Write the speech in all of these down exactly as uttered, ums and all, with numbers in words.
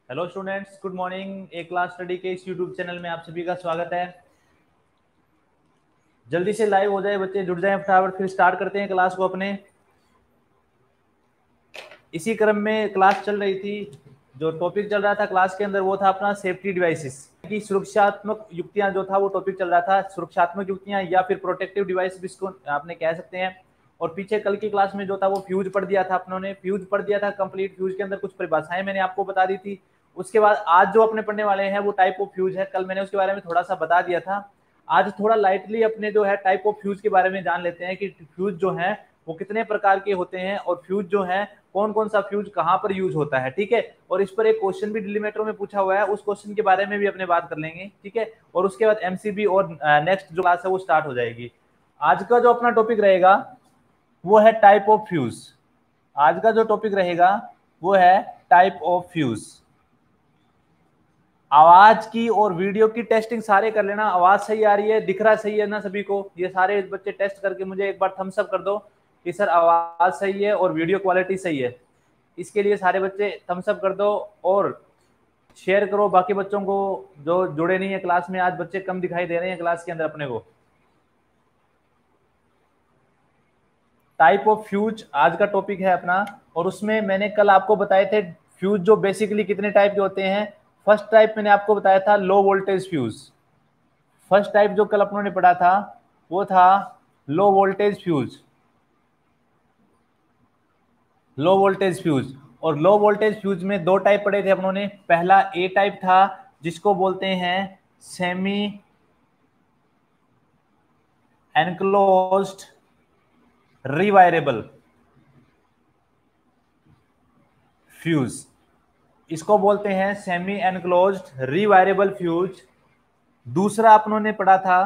Hello students, good morning. एक class study के इस यूट्यूब चैनल में आप सभी का स्वागत है। जल्दी से लाइव हो जाए बच्चे, जुड़ जाएं फटाफट, फिर स्टार्ट करते हैं क्लास को अपने। इसी क्रम में क्लास चल रही थी। जो टॉपिक चल रहा था क्लास के अंदर वो था अपना सेफ्टी डिवाइसेस की सुरक्षात्मक युक्तियां, जो था वो टॉपिक चल रहा था। सुरक्षात्मक युक्तियां या फिर प्रोटेक्टिव डिवाइस जिसको आपने कह सकते हैं। और पीछे कल की क्लास में जो था वो फ्यूज पढ़ दिया था अपनों ने, फ्यूज पढ़ दिया था कंप्लीट। फ्यूज के अंदर कुछ परिभाषाएं मैंने आपको बता दी थी। उसके बाद आज जो अपने पढ़ने वाले हैं वो टाइप ऑफ फ्यूज है। कल मैंने उसके बारे में थोड़ा सा बता दिया था। आज थोड़ा लाइटली अपने जो है टाइप ऑफ फ्यूज के बारे में जान लेते हैं कि फ्यूज जो है वो कितने प्रकार के होते हैं और फ्यूज जो है कौन कौन सा फ्यूज कहाँ पर यूज होता है। ठीक है। और इस पर एक क्वेश्चन भी डिलीमीटर में पूछा हुआ है, उस क्वेश्चन के बारे में भी अपने बात कर लेंगे। ठीक है। और उसके बाद एमसीबी और नेक्स्ट जो क्लास है वो स्टार्ट हो जाएगी। आज का जो अपना टॉपिक रहेगा वो है टाइप ऑफ फ्यूज। आज का जो टॉपिक रहेगा वो है टाइप ऑफ फ्यूज। आवाज की और वीडियो की टेस्टिंग सारे कर लेना। आवाज सही आ रही है, दिख रहा सही है ना सभी को? ये सारे बच्चे टेस्ट करके मुझे एक बार थम्स अप कर दो कि सर आवाज सही है और वीडियो क्वालिटी सही है। इसके लिए सारे बच्चे थम्स अप कर दो और शेयर करो बाकी बच्चों को जो जुड़े नहीं है क्लास में। आज बच्चे कम दिखाई दे रहे हैं क्लास के अंदर अपने को। टाइप ऑफ फ्यूज आज का टॉपिक है अपना। और उसमें मैंने कल आपको बताए थे फ्यूज जो बेसिकली कितने टाइप के होते हैं। फर्स्ट टाइप मैंने आपको बताया था low voltage fuse. First type जो कल अपनों ने पढ़ा था वो था low voltage fuse. Low voltage fuse. और लो वोल्टेज फ्यूज में दो टाइप पढ़े थे अपनों ने। पहला ए टाइप था जिसको बोलते हैं सेमी एनक्लोज्ड रिवायरेबल फ्यूज। इसको बोलते हैं सेमी एनक्लोज्ड रिवायरेबल फ्यूज। दूसरा अपनों ने पढ़ा था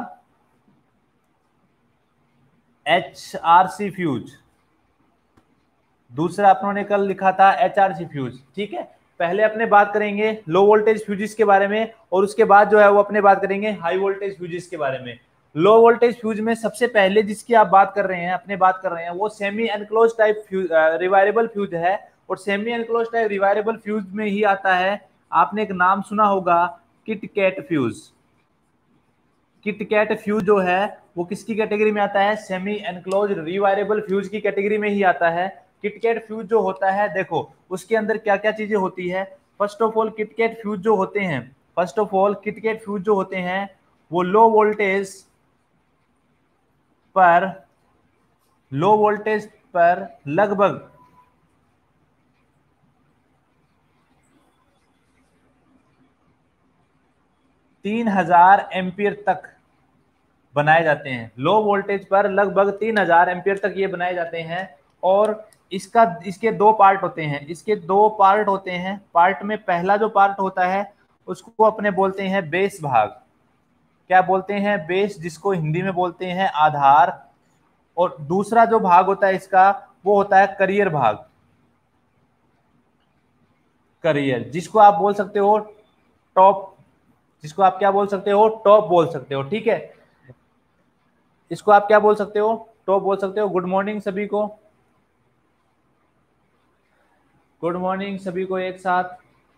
एच आर सी फ्यूज। दूसरा अपनों ने कल लिखा था एच आर सी फ्यूज। ठीक है। पहले अपने बात करेंगे लो वोल्टेज फ्यूजेस के बारे में और उसके बाद जो है वो अपने बात करेंगे हाई वोल्टेज फ्यूजेस के बारे में। लो वोल्टेज फ्यूज में सबसे पहले जिसकी आप बात कर रहे हैं अपने बात कर रहे हैं वो semi enclose type rewirable fuse है। और semi enclose type rewirable fuse में ही आता है, आपने एक नाम सुना होगा, किटकैट फ्यूज। किटकैट फ्यूज जो है वो किसकी कैटेगरी में आता है? सेमी एनक्लोज रिवायरेबल फ्यूज की कैटेगरी में ही आता है। किटकैट फ्यूज जो होता है देखो उसके अंदर क्या क्या चीजें होती है। First of all kitkat fuse जो होते हैं first of all kitkat fuse जो होते हैं वो लो वोल्टेज पर लो वोल्टेज पर लगभग तीन हजार एम्पियर तक बनाए जाते हैं। लो वोल्टेज पर लगभग तीन हजार एम्पियर तक ये बनाए जाते हैं। और इसका इसके दो पार्ट होते हैं इसके दो पार्ट होते हैं। पार्ट में पहला जो पार्ट होता है उसको अपने बोलते हैं बेस भाग। क्या बोलते हैं? बेस, जिसको हिंदी में बोलते हैं आधार। और दूसरा जो भाग होता है इसका वो होता है करियर भाग। करियर, जिसको आप बोल सकते हो टॉप। जिसको आप क्या बोल सकते हो? टॉप बोल सकते हो। ठीक है। इसको आप क्या बोल सकते हो? टॉप बोल सकते हो। गुड मॉर्निंग सभी को। गुड मॉर्निंग सभी को एक साथ।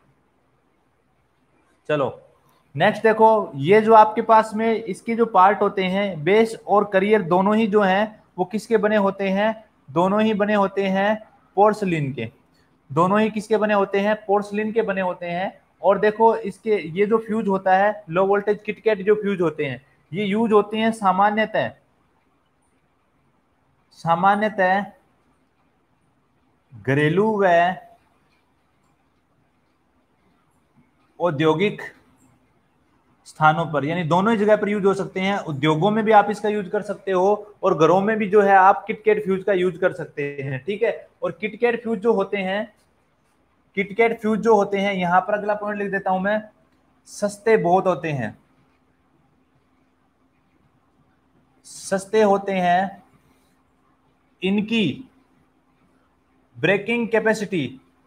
चलो नेक्स्ट देखो, ये जो आपके पास में इसके जो पार्ट होते हैं बेस और करियर दोनों ही जो हैं वो किसके बने होते हैं? दोनों ही बने होते हैं पोर्सलिन के। दोनों ही किसके बने होते हैं? पोर्सलिन के बने होते हैं। और देखो इसके ये जो फ्यूज होता है लो वोल्टेज किटकैट जो फ्यूज होते हैं ये यूज होते हैं सामान्यतः सामान्यतः घरेलू व औद्योगिक स्थानों पर, यानी दोनों ही जगह पर यूज हो सकते हैं। उद्योगों में भी आप इसका यूज कर सकते हो और घरों में भी जो है आप किटकैट फ्यूज का यूज कर सकते हैं। ठीक है। और किटकैट फ्यूज जो होते हैं किटकैट फ्यूज जो होते हैं यहां पर अगला पॉइंट लिख देता हूं मैं, सस्ते बहुत होते हैं। सस्ते होते हैं। इनकी ब्रेकिंग कैपेसिटी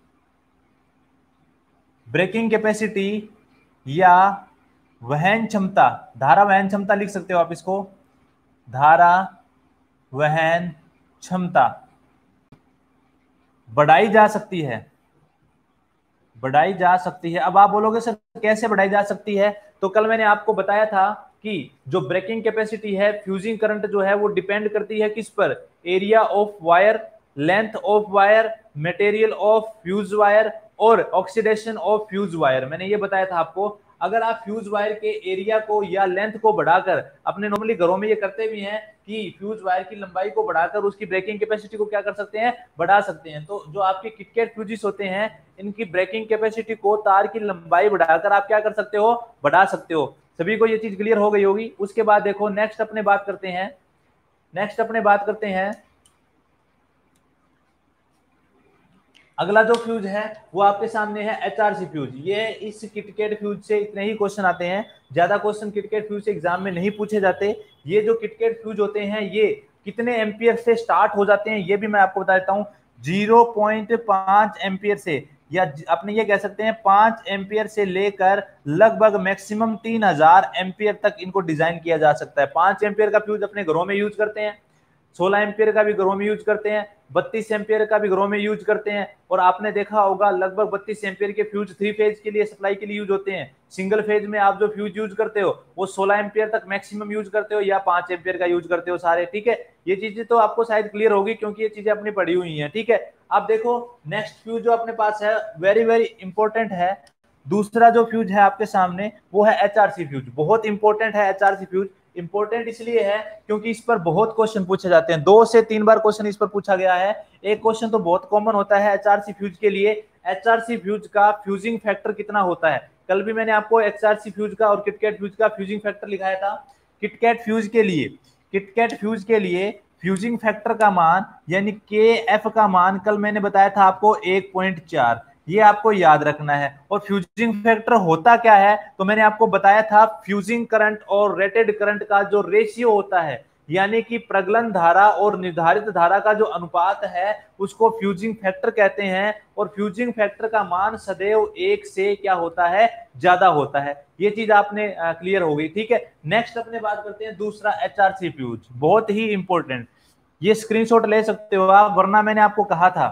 ब्रेकिंग कैपेसिटी या वहन क्षमता, धारा वहन क्षमता लिख सकते हो आप इसको, धारा वहन क्षमता बढ़ाई जा सकती है। बढ़ाई जा सकती है। अब आप बोलोगे सर कैसे बढ़ाई जा सकती है, तो कल मैंने आपको बताया था कि जो ब्रेकिंग कैपेसिटी है, फ्यूजिंग करंट जो है वो डिपेंड करती है किस पर, area of wire, length of wire, material of fuse wire और ऑक्सीडेशन ऑफ फ्यूज वायर। मैंने ये बताया था आपको, अगर आप फ्यूज वायर के एरिया को या लेंथ को बढ़ाकर, अपने नॉर्मली घरों में ये करते भी हैं कि फ्यूज वायर की लंबाई को बढ़ाकर उसकी ब्रेकिंग कैपेसिटी को क्या कर सकते हैं, बढ़ा सकते हैं। तो जो आपके किटकैट फ्यूजिस होते हैं, इनकी ब्रेकिंग कैपेसिटी को तार की लंबाई बढ़ाकर आप क्या कर सकते हो, बढ़ा सकते हो। सभी को ये चीज क्लियर हो गई होगी। उसके बाद देखो नेक्स्ट अपने बात करते हैं, नेक्स्ट अपने बात करते हैं अगला जो फ्यूज है वो आपके सामने है एचआरसी फ्यूज। ये इस किटकैट फ्यूज से इतने ही क्वेश्चन आते हैं, ज्यादा क्वेश्चन किटकैट फ्यूज से एग्जाम में नहीं पूछे जाते। ये जो किटकैट फ्यूज होते हैं ये कितने एम्पियर से स्टार्ट हो जाते हैं ये भी मैं आपको बता देता हूँ। जीरो पॉइंट पांच एम्पियर से, या अपने ये कह सकते हैं पांच एम्पियर से लेकर लगभग मैक्सिमम तीन हजार एम्पियर तक इनको डिजाइन किया जा सकता है। पांच एम्पियर का फ्यूज अपने घरों में यूज करते हैं, सोलह एम्पियर का भी घरों में यूज करते हैं, बत्तीस एम्पियर का भी घरों में यूज करते हैं। और आपने देखा होगा लगभग बत्तीस एम्पियर के फ्यूज थ्री फेज के लिए सप्लाई के लिए यूज होते हैं। सिंगल फेज में आप जो फ्यूज यूज करते हो वो सोलह एम्पियर तक मैक्सिमम यूज करते हो या पांच एम्पियर का यूज करते हो सारे, ठीक है। ये चीजें तो आपको शायद क्लियर होगी क्योंकि ये चीजें अपनी पढ़ी हुई हैं, ठीक है। अब देखो नेक्स्ट फ्यूज जो अपने पास है वेरी वेरी इंपॉर्टेंट है। दूसरा जो फ्यूज है आपके सामने वो है एचआरसी फ्यूज। बहुत इंपॉर्टेंट है एचआरसी फ्यूज। इंपॉर्टेंट इसलिए है क्योंकि इस पर बहुत क्वेश्चन पूछे जाते हैं, दो से तीन बार क्वेश्चन इस पर पूछा गया है। एक क्वेश्चन तो बहुत कॉमन होता है एचआरसी फ्यूज के लिए, एचआरसी फ्यूज का फ्यूजिंग फैक्टर कितना होता है। कल भी मैंने आपको एचआरसी फ्यूज का और किटकैट फ्यूज का फ्यूजिंग फैक्टर लिखाया था। किटकैट फ्यूज के लिए किटकैट फ्यूज के लिए फ्यूजिंग फैक्टर का मान यानी के एफ का मान कल मैंने बताया था आपको एक पॉइंट चार, ये आपको याद रखना है। और फ्यूजिंग फैक्टर होता क्या है, तो मैंने आपको बताया था फ्यूजिंग करंट और रेटेड करंट का जो रेशियो होता है, यानी कि प्रगलन धारा और निर्धारित धारा का जो अनुपात है उसको फ्यूजिंग फैक्टर कहते हैं। और फ्यूजिंग फैक्टर का मान सदैव एक से क्या होता है, ज्यादा होता है। ये चीज आपने क्लियर हो गई, ठीक है। नेक्स्ट अपने बात करते हैं दूसरा एचआरसी फ्यूज, बहुत ही इंपॉर्टेंट। ये स्क्रीनशॉट ले सकते हो आप, वरना मैंने आपको कहा था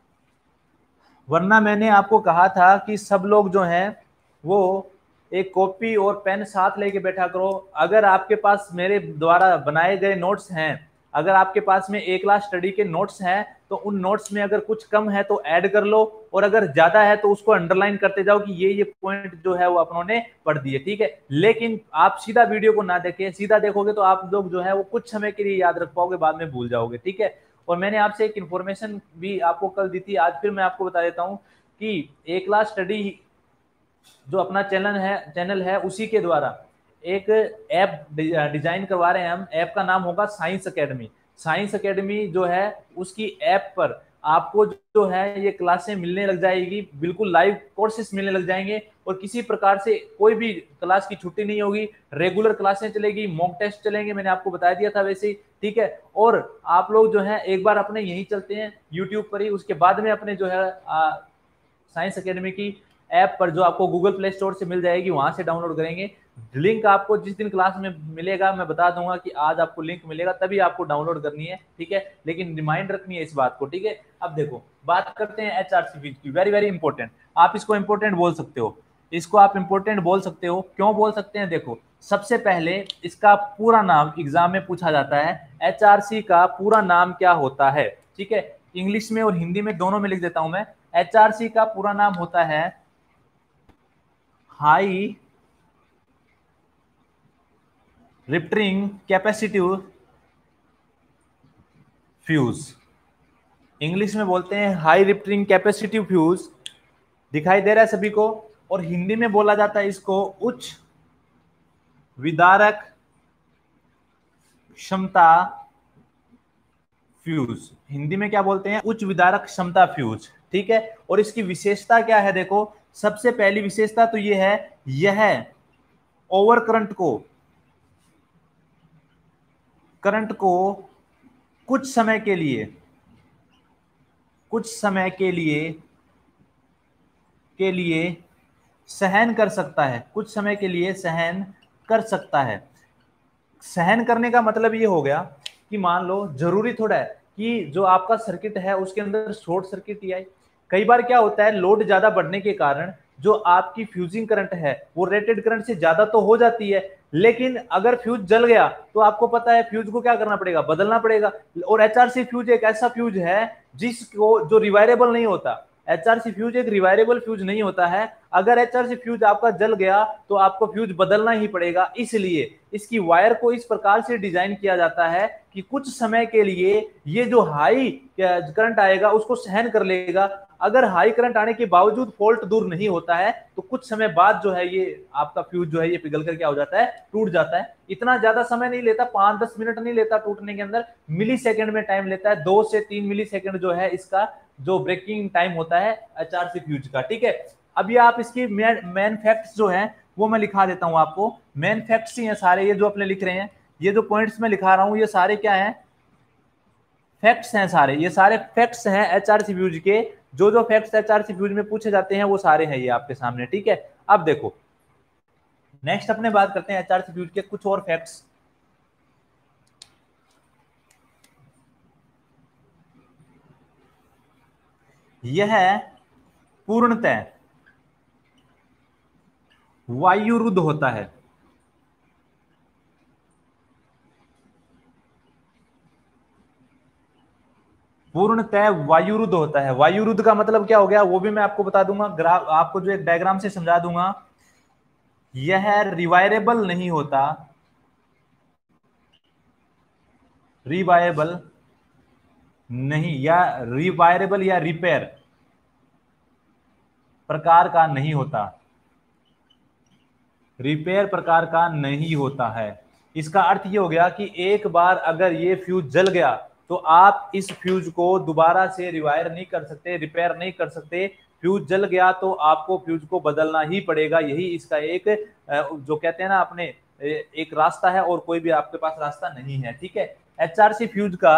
वरना मैंने आपको कहा था कि सब लोग जो हैं वो एक कॉपी और पेन साथ लेके बैठा करो। अगर आपके पास मेरे द्वारा बनाए गए नोट्स हैं, अगर आपके पास में एक क्लास स्टडी के नोट्स हैं, तो उन नोट्स में अगर कुछ कम है तो ऐड कर लो, और अगर ज्यादा है तो उसको अंडरलाइन करते जाओ कि ये ये पॉइंट जो है वो अपनों ने पढ़ दिए, ठीक है। लेकिन आप सीधा वीडियो को ना देखें, सीधा देखोगे तो आप लोग जो है वो कुछ समय के लिए याद रख पाओगे, बाद में भूल जाओगे, ठीक है। और मैंने आपसे एक इन्फॉर्मेशन भी आपको कल दी थी, आज फिर मैं आपको बता देता हूं कि एक क्लास स्टडी जो अपना चैनल है चैनल है उसी के द्वारा एक ऐप डिजाइन करवा रहे हैं हम। ऐप का नाम होगा साइंस एकेडमी। साइंस एकेडमी जो है उसकी ऐप पर आपको जो है ये क्लासें मिलने लग जाएगी, बिल्कुल लाइव कोर्सेस मिलने लग जाएंगे, और किसी प्रकार से कोई भी क्लास की छुट्टी नहीं होगी, रेगुलर क्लासें चलेगी, मॉक टेस्ट चलेंगे, मैंने आपको बता दिया था वैसे ही, ठीक है। और आप लोग जो है एक बार अपने यहीं चलते हैं यूट्यूब पर ही, उसके बाद में अपने जो है साइंस एकेडमी की ऐप पर जो आपको गूगल प्ले स्टोर से मिल जाएगी वहां से डाउनलोड करेंगे। लिंक आपको जिस दिन क्लास में मिलेगा मैं बता दूंगा कि आज आपको लिंक मिलेगा, तभी आपको डाउनलोड करनी है, ठीक है। लेकिन रिमाइंड रखनी है इस बात को, ठीक है। अब देखो बात करते हैं एचआरसी फ्यूज की, वेरी वेरी इंपॉर्टेंट। आप इसको इंपॉर्टेंट बोल सकते हो, इसको आप इंपॉर्टेंट बोल सकते हो। क्यों बोल सकते हैं, देखो सबसे पहले इसका पूरा नाम एग्जाम में पूछा जाता है, एचआरसी का पूरा नाम क्या होता है, ठीक है। इंग्लिश में और हिंदी में दोनों में लिख देता हूं मैं। एचआरसी का पूरा नाम होता है high rifting capacitive fuse. English में बोलते हैं हाई रिफ्टिंग कैपेसिटिव फ्यूज, दिखाई दे रहा है सभी को। और हिंदी में बोला जाता है इसको उच्च विदारक क्षमता फ्यूज। हिंदी में क्या बोलते हैं, उच्च विदारक क्षमता फ्यूज, ठीक है। और इसकी विशेषता क्या है, देखो सबसे पहली विशेषता तो ये है, यह ओवर करंट को करंट को कुछ समय के लिए कुछ समय के लिए के लिए सहन कर सकता है, कुछ समय के लिए सहन कर सकता है। सहन करने का मतलब ये हो गया कि मान लो जरूरी थोड़ा है कि जो आपका सर्किट है उसके अंदर शॉर्ट सर्किट ही आए, कई बार क्या होता है, लोड ज्यादा बढ़ने के कारण जो आपकी फ्यूजिंग करंट है वो रेटेड करंट से ज्यादा तो हो जाती है, लेकिन अगर फ्यूज जल गया तो आपको पता है फ्यूज को क्या करना पड़ेगा, बदलना पड़ेगा। और एचआरसी फ्यूज एक ऐसा फ्यूज है जिसको जो रिवायरेबल नहीं होता। एचआरसी फ्यूज एक रिवायरेबल फ्यूज नहीं होता है। अगर एचआरसी फ्यूज आपका जल गया तो आपको फ्यूज बदलना ही पड़ेगा। इसलिए इसकी वायर को इस प्रकार से डिजाइन किया जाता है कि कुछ समय के लिए ये जो हाई करंट आएगा उसको सहन कर लेगा। अगर हाई करंट आने के बावजूद फॉल्ट दूर नहीं होता है तो कुछ समय बाद जो है ये आपका फ्यूज जो है ये पिघल कर क्या हो जाता है, टूट जाता है। इतना ज्यादा समय नहीं लेता, पांच दस मिनट नहीं लेता टूटने के अंदर, मिली सेकेंड में टाइम लेता है। दो से तीन मिली सेकेंड जो है इसका जो ब्रेकिंग टाइम होता है एचआरसी फ्यूज का, ठीक है। अभी आप इसकी मेन फैक्ट्स जो है वो मैं लिखा देता हूं आपको। मेन फैक्ट्स ही हैं सारे, ये जो अपने लिख रहे हैं, ये जो पॉइंट्स मैं लिखा रहा हूं ये सारे क्या हैं, फैक्ट्स हैं सारे। ये सारे फैक्ट्स हैं एचआरसी फ्यूज के। जो जो फैक्ट्स एचआरसी फ्यूज में पूछे जाते हैं वो सारे हैं ये आपके सामने, ठीक है। अब देखो नेक्स्ट अपने बात करते हैं एचआरसी फ्यूज के कुछ और फैक्ट्स। यह पूर्णतः वायुरुद्ध होता है। पूर्णतः वायुरुद्ध होता है। वायुरुद्ध का मतलब क्या हो गया वो भी मैं आपको बता दूंगा, ग्राफ आपको जो एक डायग्राम से समझा दूंगा। यह रिवायरेबल नहीं होता, रिवायरेबल नहीं या रिवायरेबल या रिपेयर प्रकार का नहीं होता, रिपेयर प्रकार का नहीं होता है। इसका अर्थ ये हो गया कि एक बार अगर ये फ्यूज जल गया तो आप इस फ्यूज को दोबारा से रिवायर नहीं कर सकते, रिपेयर नहीं कर सकते। फ्यूज जल गया तो आपको फ्यूज को बदलना ही पड़ेगा। यही इसका एक जो कहते हैं ना अपने एक रास्ता है, और कोई भी आपके पास रास्ता नहीं है, ठीक है। एचआरसी फ्यूज का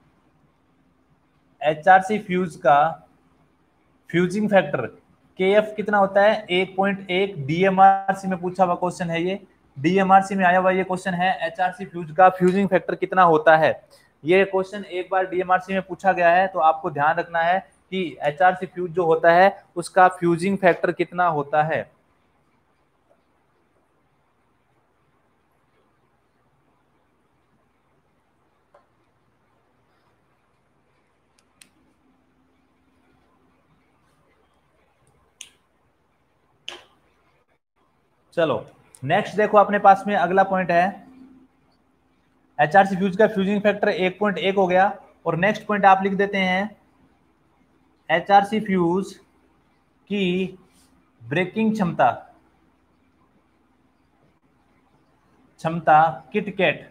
एचआरसी फ्यूज का फ्यूजिंग फैक्टर के एफ कितना होता है, एक पॉइंट एक। डीएमआरसी में पूछा हुआ क्वेश्चन है ये, डीएमआरसी में आया हुआ ये क्वेश्चन है, एचआरसी फ्यूज का फ्यूजिंग फैक्टर कितना होता है। ये क्वेश्चन एक बार डीएमआरसी में पूछा गया है, तो आपको ध्यान रखना है कि एचआरसी फ्यूज जो होता है उसका फ्यूजिंग फैक्टर कितना होता है। चलो नेक्स्ट देखो अपने पास में अगला पॉइंट है, एचआरसी फ्यूज का फ्यूजिंग फैक्टर एक पॉइंट एक हो गया। और नेक्स्ट पॉइंट आप लिख देते हैं एचआरसी फ्यूज की ब्रेकिंग क्षमता क्षमता किटकैट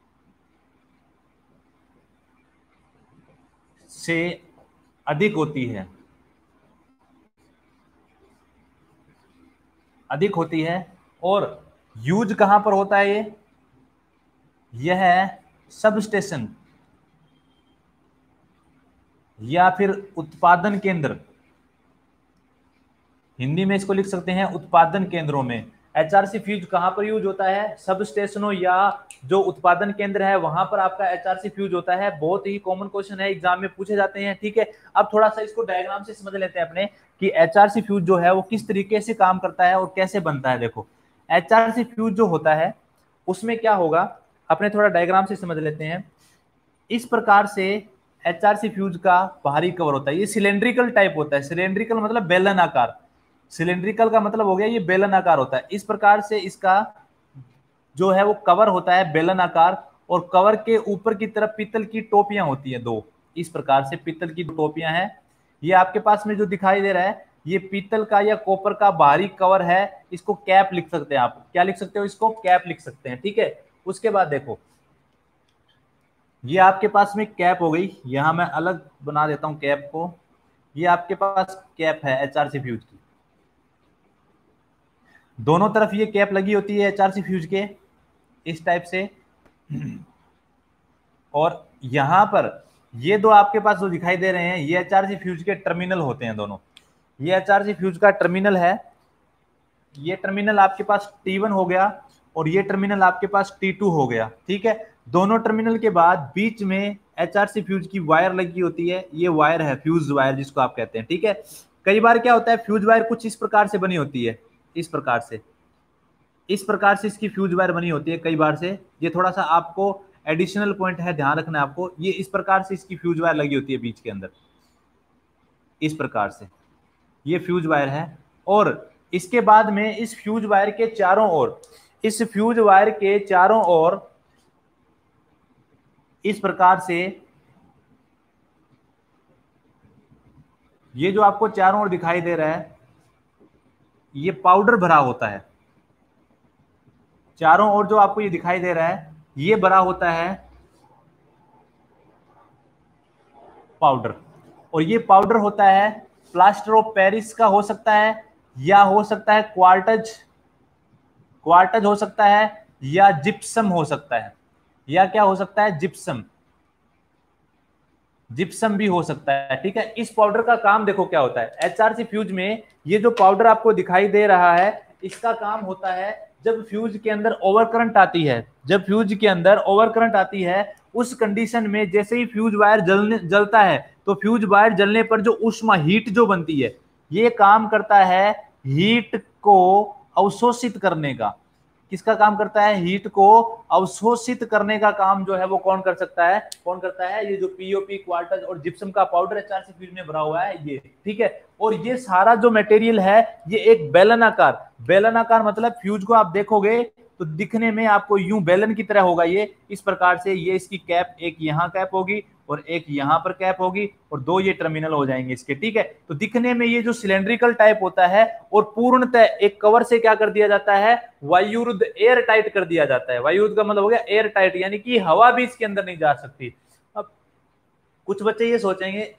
से अधिक होती है, अधिक होती है। और यूज कहां पर होता है ये, यह सब स्टेशन या फिर उत्पादन केंद्र, हिंदी में इसको लिख सकते हैं उत्पादन केंद्रों में। एचआरसी फ्यूज कहां पर यूज होता है, सब स्टेशनों या जो उत्पादन केंद्र है वहां पर आपका एचआरसी फ्यूज होता है। बहुत ही कॉमन क्वेश्चन है, एग्जाम में पूछे जाते हैं, ठीक है। अब थोड़ा सा इसको डायग्राम से समझ लेते हैं अपने कि एचआरसी फ्यूज जो है वो किस तरीके से काम करता है और कैसे बनता है। देखो एचआरसी फ्यूज जो होता है उसमें क्या होगा, अपने थोड़ा डायग्राम से समझ लेते हैं। इस प्रकार से एचआरसी फ्यूज का बाहरी कवर होता है, ये सिलेंड्रिकल टाइप होता है। सिलेंड्रिकल मतलब बेलन आकार, सिलेंड्रिकल का मतलब हो गया ये बेलन आकार होता है। इस प्रकार से इसका जो है वो कवर होता है बेलन आकार, और कवर के ऊपर की तरफ पीतल की टोपियां होती हैं दो। इस प्रकार से पीतल की टोपियां हैं। ये आपके पास में जो दिखाई दे रहा है ये पीतल का या कॉपर का बाहरी कवर है। इसको कैप लिख सकते हैं आप, क्या लिख सकते हो, इसको कैप लिख सकते हैं, ठीक है। उसके बाद देखो ये आपके पास में कैप हो गई, यहां मैं अलग बना देता हूं कैप को। ये आपके पास कैप है एचआरसी फ्यूज की, दोनों तरफ ये कैप लगी होती है एचआरसी फ्यूज के इस टाइप से। और यहां पर ये दो आपके पास जो दिखाई दे रहे हैं ये एचआरसी फ्यूज के टर्मिनल होते हैं दोनों। ये एचआरसी फ्यूज का टर्मिनल है, ये टर्मिनल आपके पास टी वन हो गया और ये टर्मिनल आपके पास टी टू हो गया, ठीक है। दोनों टर्मिनल के बाद बीच में एचआरसी फ्यूज की वायर लगी होती है, ये वायर है फ्यूज वायर जिसको आप कहते हैं, ठीक है। कई बार क्या होता है फ्यूज वायर कुछ इस प्रकार से बनी होती है, इस प्रकार से इस प्रकार से इसकी फ्यूज वायर बनी होती है कई बार से। ये थोड़ा सा आपको एडिशनल पॉइंट है, ध्यान रखना है आपको। ये इस प्रकार से इसकी फ्यूज वायर लगी होती है बीच के अंदर, इस प्रकार से ये फ्यूज वायर है। और इसके बाद में इस फ्यूज वायर के चारों ओर, इस फ्यूज वायर के चारों ओर इस प्रकार से ये जो आपको चारों ओर दिखाई दे रहा है, ये पाउडर भरा होता है। चारों ओर जो आपको ये दिखाई दे रहा है, ये भरा होता है पाउडर। और ये पाउडर होता है प्लास्टर ऑफ पेरिस का हो सकता है, या हो सकता है क्वार्टज क्वार्टज हो सकता है, या जिप्सम हो सकता है, या क्या हो सकता है जिप्सम जिप्सम भी हो सकता है, ठीक है। इस पाउडर का काम देखो क्या होता है एचआरसी फ्यूज में। ये जो पाउडर आपको दिखाई दे रहा है, इसका काम होता है जब फ्यूज के अंदर ओवर करंट आती है, जब फ्यूज के अंदर ओवर करंट आती है, उस कंडीशन में जैसे ही फ्यूज वायर जलने जलता है, तो फ्यूज वायर जलने पर जो उष्मा हीट जो बनती है, ये काम करता है हीट को अवशोषित करने का। किसका काम करता है? हीट को अवशोषित करने का काम जो है वो कौन कर सकता है? कौन करता है? ये जो पीओपी, क्वार्टज और जिप्सम का पाउडर एचआरसी फ्यूज में भरा हुआ है ये, ठीक है। और ये सारा जो मटेरियल है ये एक बेलनाकार, बेलनाकार मतलब फ्यूज को आप देखोगे तो दिखने में आपको यूं बेलन की तरह होगा ये, इस प्रकार से। ये इसकी कैप, एक यहाँ कैप होगी और एक यहाँ पर कैप होगी और दो ये टर्मिनल हो जाएंगे इसके, ठीक है। तो दिखने में ये जो सिलेंड्रिकल टाइप होता है और पूर्णतः एक कवर से क्या कर दिया जाता है? वायुरुद्ध, एयर टाइट कर दिया जाता है। वायुरुद्ध का मतलब हो गया एयर टाइट, यानी कि हवा भी इसके अंदर नहीं जा सकती। अब कुछ बच्चे ये सोचेंगे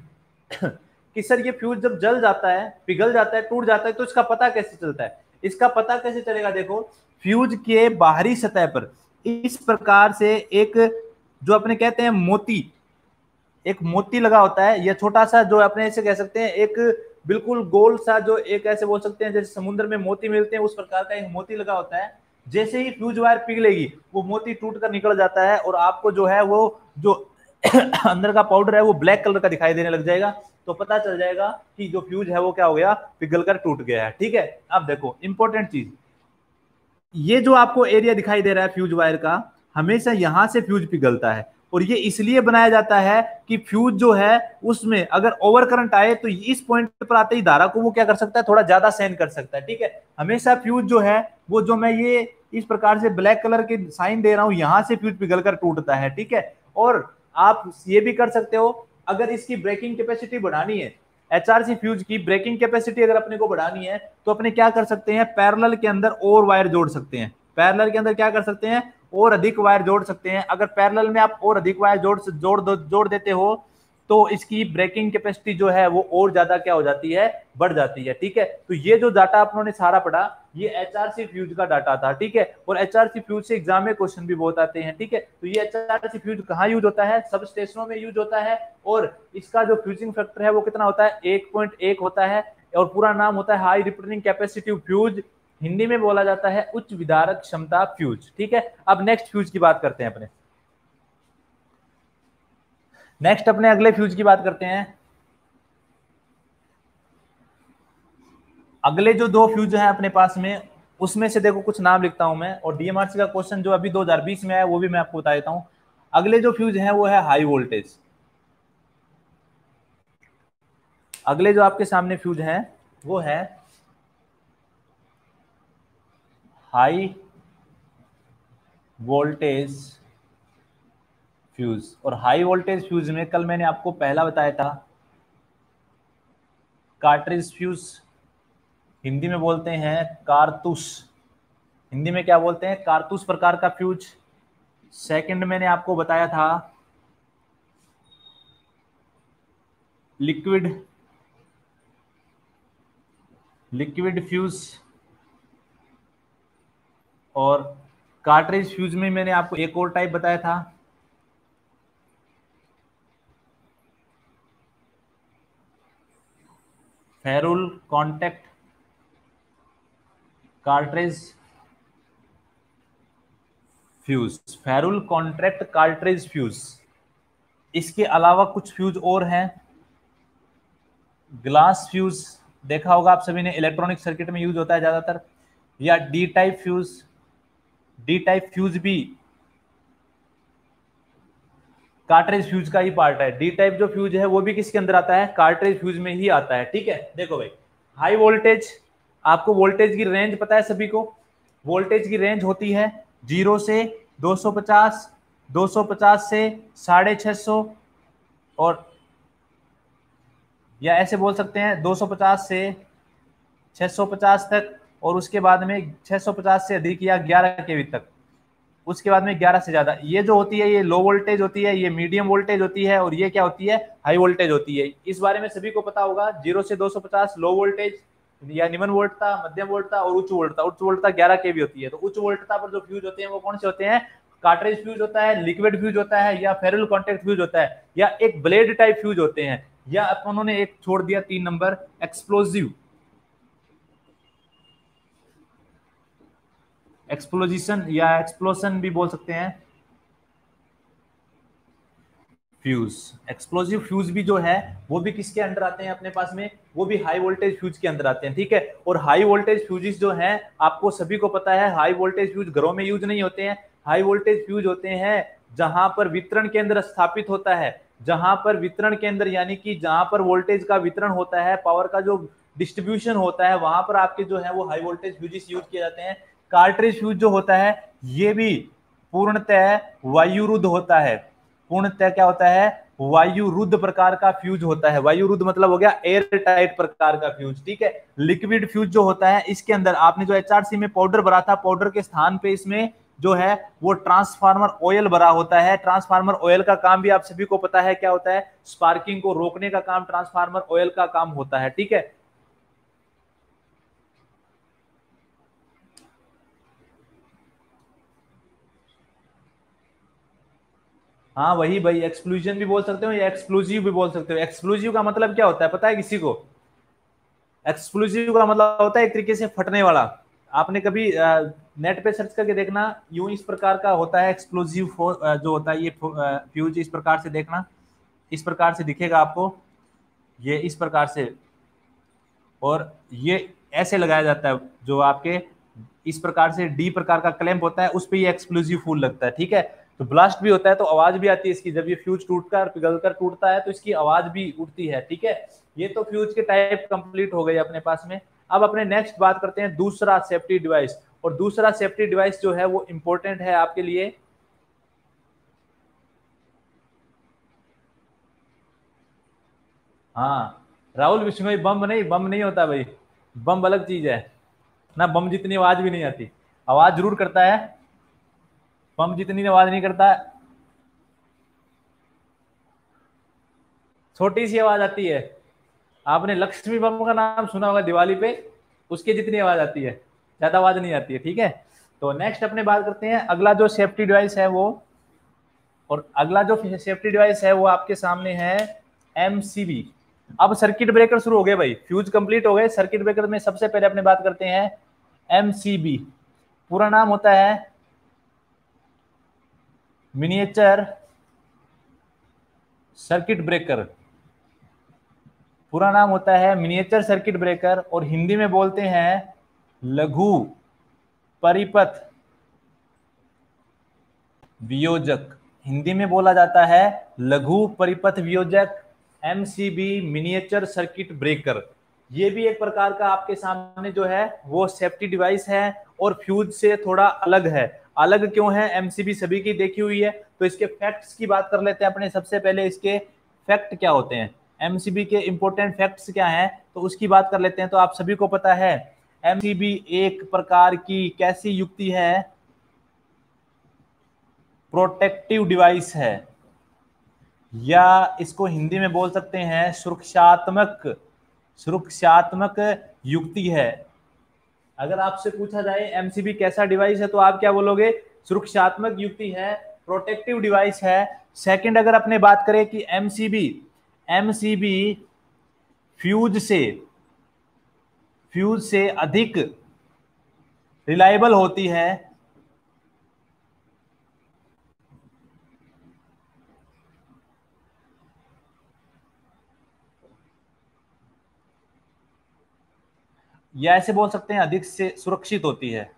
कि सर ये फ्यूज जब जल जाता है, पिघल जाता है, टूट जाता है, तो इसका पता कैसे चलता है? इसका पता कैसे चलेगा? देखो फ्यूज के बाहरी सतह पर इस प्रकार से एक जो अपने कहते हैं मोती, एक मोती लगा होता है, या छोटा सा जो अपने ऐसे कह सकते हैं एक बिल्कुल गोल सा, जो एक ऐसे बोल सकते हैं जैसे समुद्र में मोती मिलते हैं उस प्रकार का एक मोती लगा होता है। जैसे ही फ्यूज वायर पिघलेगी वो मोती टूट कर निकल जाता है और आपको जो है वो जो अंदर का पाउडर है वो ब्लैक कलर का दिखाई देने लग जाएगा। तो पता चल जाएगा कि जो फ्यूज है वो क्या हो गया? पिघल कर टूट गया है, ठीक है। अब देखो इंपॉर्टेंट चीज, ये जो आपको एरिया दिखाई दे रहा है फ्यूज वायर का, हमेशा यहां से फ्यूज पिघलता है। और ये इसलिए बनाया जाता है कि फ्यूज जो है उसमें अगर ओवर करंट आए तो इस पॉइंट पर आते ही धारा को वो क्या कर सकता है? थोड़ा ज्यादा सहन कर सकता है, ठीक है। हमेशा फ्यूज जो है वो, जो मैं ये इस प्रकार से ब्लैक कलर के साइन दे रहा हूं, यहां से फ्यूज पिघल कर टूटता है, ठीक है। और आप ये भी कर सकते हो, अगर इसकी ब्रेकिंग कैपेसिटी बढ़ानी है, एचआरसी फ्यूज की ब्रेकिंग कैपेसिटी अगर अपने को बढ़ानी है, तो अपने क्या कर सकते हैं? पैरेलल के अंदर और वायर जोड़ सकते हैं। पैरेलल के अंदर क्या कर सकते हैं? और अधिक वायर जोड़ सकते हैं। अगर पैरेलल में आप और अधिक वायर जोड़ जोड़ जोड़ देते हो तो इसकी ब्रेकिंग कैपेसिटी जो है वो और ज्यादा क्या हो जाती है? बढ़ जाती है, ठीक है। तो ये जो डाटा अपनों सारा पढ़ा, ये एचआरसी फ्यूज का डाटा था, ठीक है। और एचआरसी फ्यूज से एग्जाम में क्वेश्चन भी बहुत आते हैं, ठीक है। तो ये एचआरसी फ्यूज कहाँ यूज होता है? सब स्टेशनों में यूज होता है। और इसका जो फ्यूजिंग फैक्टर है वो कितना होता है? एक पॉइंट एक होता है। और पूरा नाम होता है high repairing capacity fuse, Hindi में बोला जाता है उच्च विदारक क्षमता फ्यूज, ठीक है। अब नेक्स्ट फ्यूज की बात करते हैं अपने नेक्स्ट अपने अगले फ्यूज की बात करते हैं। अगले जो दो फ्यूज हैं अपने पास में, उसमें से देखो कुछ नाम लिखता हूं मैं, और डीएमआरसी का क्वेश्चन जो अभी दो हज़ार बीस में आया वो भी मैं आपको बता देता हूं। अगले जो फ्यूज हैं वो है हाई वोल्टेज। अगले जो आपके सामने फ्यूज हैं वो है हाई वोल्टेज फ्यूज। और हाई वोल्टेज फ्यूज में कल मैंने आपको पहला बताया था कार्ट्रिज फ्यूज, हिंदी में बोलते हैं कारतूस। हिंदी में क्या बोलते हैं? कारतूस प्रकार का फ्यूज। सेकंड मैंने आपको बताया था लिक्विड लिक्विड फ्यूज। और कार्ट्रिज फ्यूज में मैंने आपको एक और टाइप बताया था ferrule contact cartridge fuse. Ferrule contract cartridge fuse, इसके अलावा कुछ फ्यूज और हैं। ग्लास फ्यूज देखा होगा आप सभी ने, इलेक्ट्रॉनिक सर्किट में यूज होता है ज्यादातर। या D type fuse, D type fuse भी कार्ट्रिज फ्यूज का ही पार्ट है। डी टाइप जो फ्यूज है वो भी किसके अंदर आता है, कार्ट्रिज फ्यूज में ही आता है। ठीक है, देखो भाई, हाई वोल्टेज, आपको वोल्टेज की रेंज पता है सभी को। वोल्टेज की रेंज होती है जीरो से दो सौ पचास, दो सौ पचास से साढ़े छह सौ, और या ऐसे बोल सकते हैं दो सौ पचास से छह सौ पचास तक, और उसके बाद में छह सौ पचास से अधिक या ग्यारह केवी तक, उसके बाद में ग्यारह से ज्यादा। ये जो होती है ये लो वोल्टेज होती है, ये मीडियम वोल्टेज होती है, और ये क्या होती है, हाई वोल्टेज होती है। इस बारे में सभी को पता होगा। जीरो से दो सौ पचास लो वोल्टेज या निम्न वोल्टता, मध्यम वोल्टता और उच्च वोल्टता। उच्च वोल्टता ग्यारह केवी होती है। तो उच्च वोल्टता पर जो फ्यूज होते हैं वो कौन से होते हैं, कार्ट्रिज फ्यूज होता है, लिक्विड फ्यूज होता है, या फेरल कॉन्टेक्ट फ्यूज होता है, या एक ब्लेड टाइप फ्यूज होते हैं, या उन्होंने एक छोड़ दिया तीन नंबर, एक्सप्लोजिव, एक्सप्लोजिशन या एक्सप्लोसन भी बोल सकते हैं, फ्यूज। एक्सप्लोजिव फ्यूज भी जो है वो भी किसके अंडर आते हैं अपने पास में, वो भी हाई वोल्टेज फ्यूज के अंदर आते हैं। ठीक है, और हाई वोल्टेज फ्यूजेस जो हैं आपको सभी को पता है, हाई वोल्टेज फ्यूज घरों में यूज नहीं होते हैं। हाई वोल्टेज फ्यूज होते हैं जहां पर वितरण केंद्र स्थापित होता है, जहां पर वितरण केंद्र यानी कि जहां पर वोल्टेज का वितरण होता है, पावर का जो डिस्ट्रीब्यूशन होता है, वहां पर आपके जो है वो हाई वोल्टेज फ्यूजेस यूज किए जाते हैं। कार्ट्रिज फ्यूज जो होता है ये भी पूर्णतः वायुरुद्ध होता है। पूर्णतः क्या होता है, वायुरुद्ध प्रकार का फ्यूज होता है। वायुरुद्ध मतलब हो गया एयर टाइट प्रकार का फ्यूज। ठीक है, लिक्विड फ्यूज जो होता है इसके अंदर आपने जो एचआरसी में पाउडर भरा था, पाउडर के स्थान पे इसमें जो है वो ट्रांसफार्मर ऑयल भरा होता है। ट्रांसफार्मर ऑयल का काम भी आप सभी को पता है क्या होता है, स्पार्किंग को रोकने का काम ट्रांसफार्मर ऑयल का काम होता है। ठीक है, हाँ वही भाई, एक्सक्लूजन भी बोल सकते हो या एक्सक्लूसिव भी बोल सकते हो। एक्सक्लूसिव का मतलब क्या होता है पता है किसी को, एक्सक्लूसिव का मतलब होता है एक तरीके से फटने वाला। आपने कभी नेट पे सर्च करके देखना, यूं इस प्रकार का होता है एक्सप्लोजिव जो होता है ये फ्यूज, इस प्रकार से देखना, इस प्रकार से दिखेगा आपको, ये इस प्रकार से, और ये ऐसे लगाया जाता है जो आपके इस प्रकार से डी प्रकार का क्लैंप होता है, उस पर ये एक्सक्लूसिव फूल लगता है। ठीक है, तो ब्लास्ट भी होता है तो आवाज भी आती है इसकी, जब ये फ्यूज टूटकर पिघलकर टूटता है तो इसकी आवाज भी उठती है। ठीक है, ये तो फ्यूज के टाइप कंप्लीट हो गए अपने पास में। अब अपने नेक्स्ट बात करते हैं दूसरा सेफ्टी डिवाइस, और दूसरा सेफ्टी डिवाइस जो है वो इंपॉर्टेंट है आपके लिए। हाँ राहुल विष्णु, बम नहीं, बम नहीं होता भाई, बम अलग चीज है ना, बम जितनी आवाज भी नहीं आती। आवाज जरूर करता है, बम जितनी आवाज नहीं करता, छोटी सी आवाज आती है। आपने लक्ष्मी बम का नाम सुना होगा दिवाली पे, उसकी जितनी आवाज आती है, ज्यादा आवाज नहीं आती है। ठीक है, तो नेक्स्ट अपने बात करते हैं अगला जो सेफ्टी डिवाइस है वो, और अगला जो सेफ्टी डिवाइस है वो आपके सामने है एमसीबी। अब सर्किट ब्रेकर शुरू हो गए भाई, फ्यूज कंप्लीट हो गए, सर्किट ब्रेकर में सबसे पहले अपने बात करते हैं एमसीबी। पूरा नाम होता है मिनिएचर सर्किट ब्रेकर। पूरा नाम होता है मिनिएचर सर्किट ब्रेकर, और हिंदी में बोलते हैं लघु परिपथ वियोजक। हिंदी में बोला जाता है लघु परिपथ वियोजक, एमसीबी, मिनिएचर सर्किट ब्रेकर। ये भी एक प्रकार का आपके सामने जो है वो सेफ्टी डिवाइस है, और फ्यूज से थोड़ा अलग है। अलग क्यों है, एमसीबी सभी की देखी हुई है, तो इसके फैक्ट्स की बात कर लेते हैं अपने। सबसे पहले इसके फैक्ट क्या होते हैं, एमसीबी के इंपॉर्टेंट फैक्ट्स क्या हैं, तो उसकी बात कर लेते हैं। तो आप सभी को पता है एमसीबी एक प्रकार की कैसी युक्ति है, प्रोटेक्टिव डिवाइस है, या इसको हिंदी में बोल सकते हैं सुरक्षात्मक, सुरक्षात्मक युक्ति है। अगर आपसे पूछा जाए एमसीबी कैसा डिवाइस है तो आप क्या बोलोगे, सुरक्षात्मक युक्ति है, प्रोटेक्टिव डिवाइस है। सेकंड अगर अपने बात करें कि एमसीबी, एमसीबी फ्यूज से, फ्यूज से अधिक रिलायबल होती है, या ऐसे बोल सकते हैं अधिक से सुरक्षित होती है।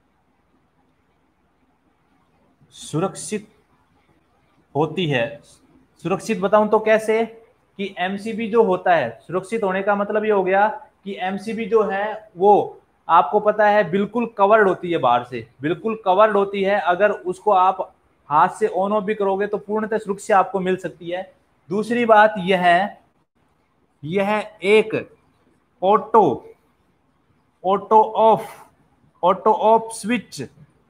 सुरक्षित होती है। सुरक्षित बताऊं तो कैसे, कि एमसीबी जो होता है, सुरक्षित होने का मतलब ये हो गया कि एमसीबी जो है वो आपको पता है बिल्कुल कवर्ड होती है, बाहर से बिल्कुल कवर्ड होती है। अगर उसको आप हाथ से ऑन ऑफ भी करोगे तो पूर्णतः सुरक्षा आपको मिल सकती है। दूसरी बात यह है, यह एक auto auto off auto off switch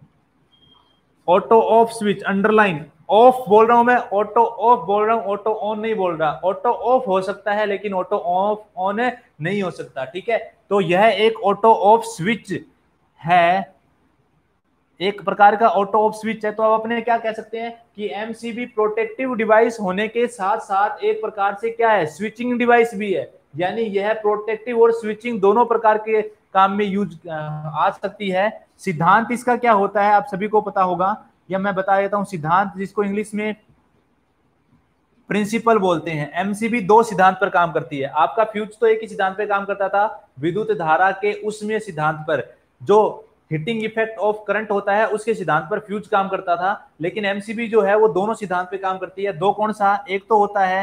auto off switch, underline off बोल रहा हूं मैं, ऑटो ऑफ बोल रहा हूं, ऑटो ऑन नहीं बोल रहा। ऑटो ऑफ हो सकता है लेकिन ऑटो ऑफ ऑन नहीं हो सकता, ठीक है। तो यह एक ऑटो ऑफ स्विच है, एक प्रकार का ऑटो ऑफ स्विच है। तो आप अपने क्या कह सकते हैं कि एमसीबी प्रोटेक्टिव डिवाइस होने के साथ साथ एक प्रकार से क्या है, स्विचिंग डिवाइस भी है। यानी यह प्रोटेक्टिव और स्विचिंग दोनों प्रकार के काम में यूज आ सकती है। सिद्धांत इसका क्या होता है आप सभी को पता होगा, या मैं बता देता हूं सिद्धांत, जिसको इंग्लिश में प्रिंसिपल बोलते हैं। एमसीबी दो सिद्धांत पर काम करती है। आपका फ्यूज तो एक ही सिद्धांत पर काम करता था, विद्युत धारा के उसमें सिद्धांत पर, जो हिटिंग इफेक्ट ऑफ करंट होता है उसके सिद्धांत पर फ्यूज काम करता था। लेकिन एमसीबी जो है वो दोनों सिद्धांत पे काम करती है। दो कौन सा, एक तो होता है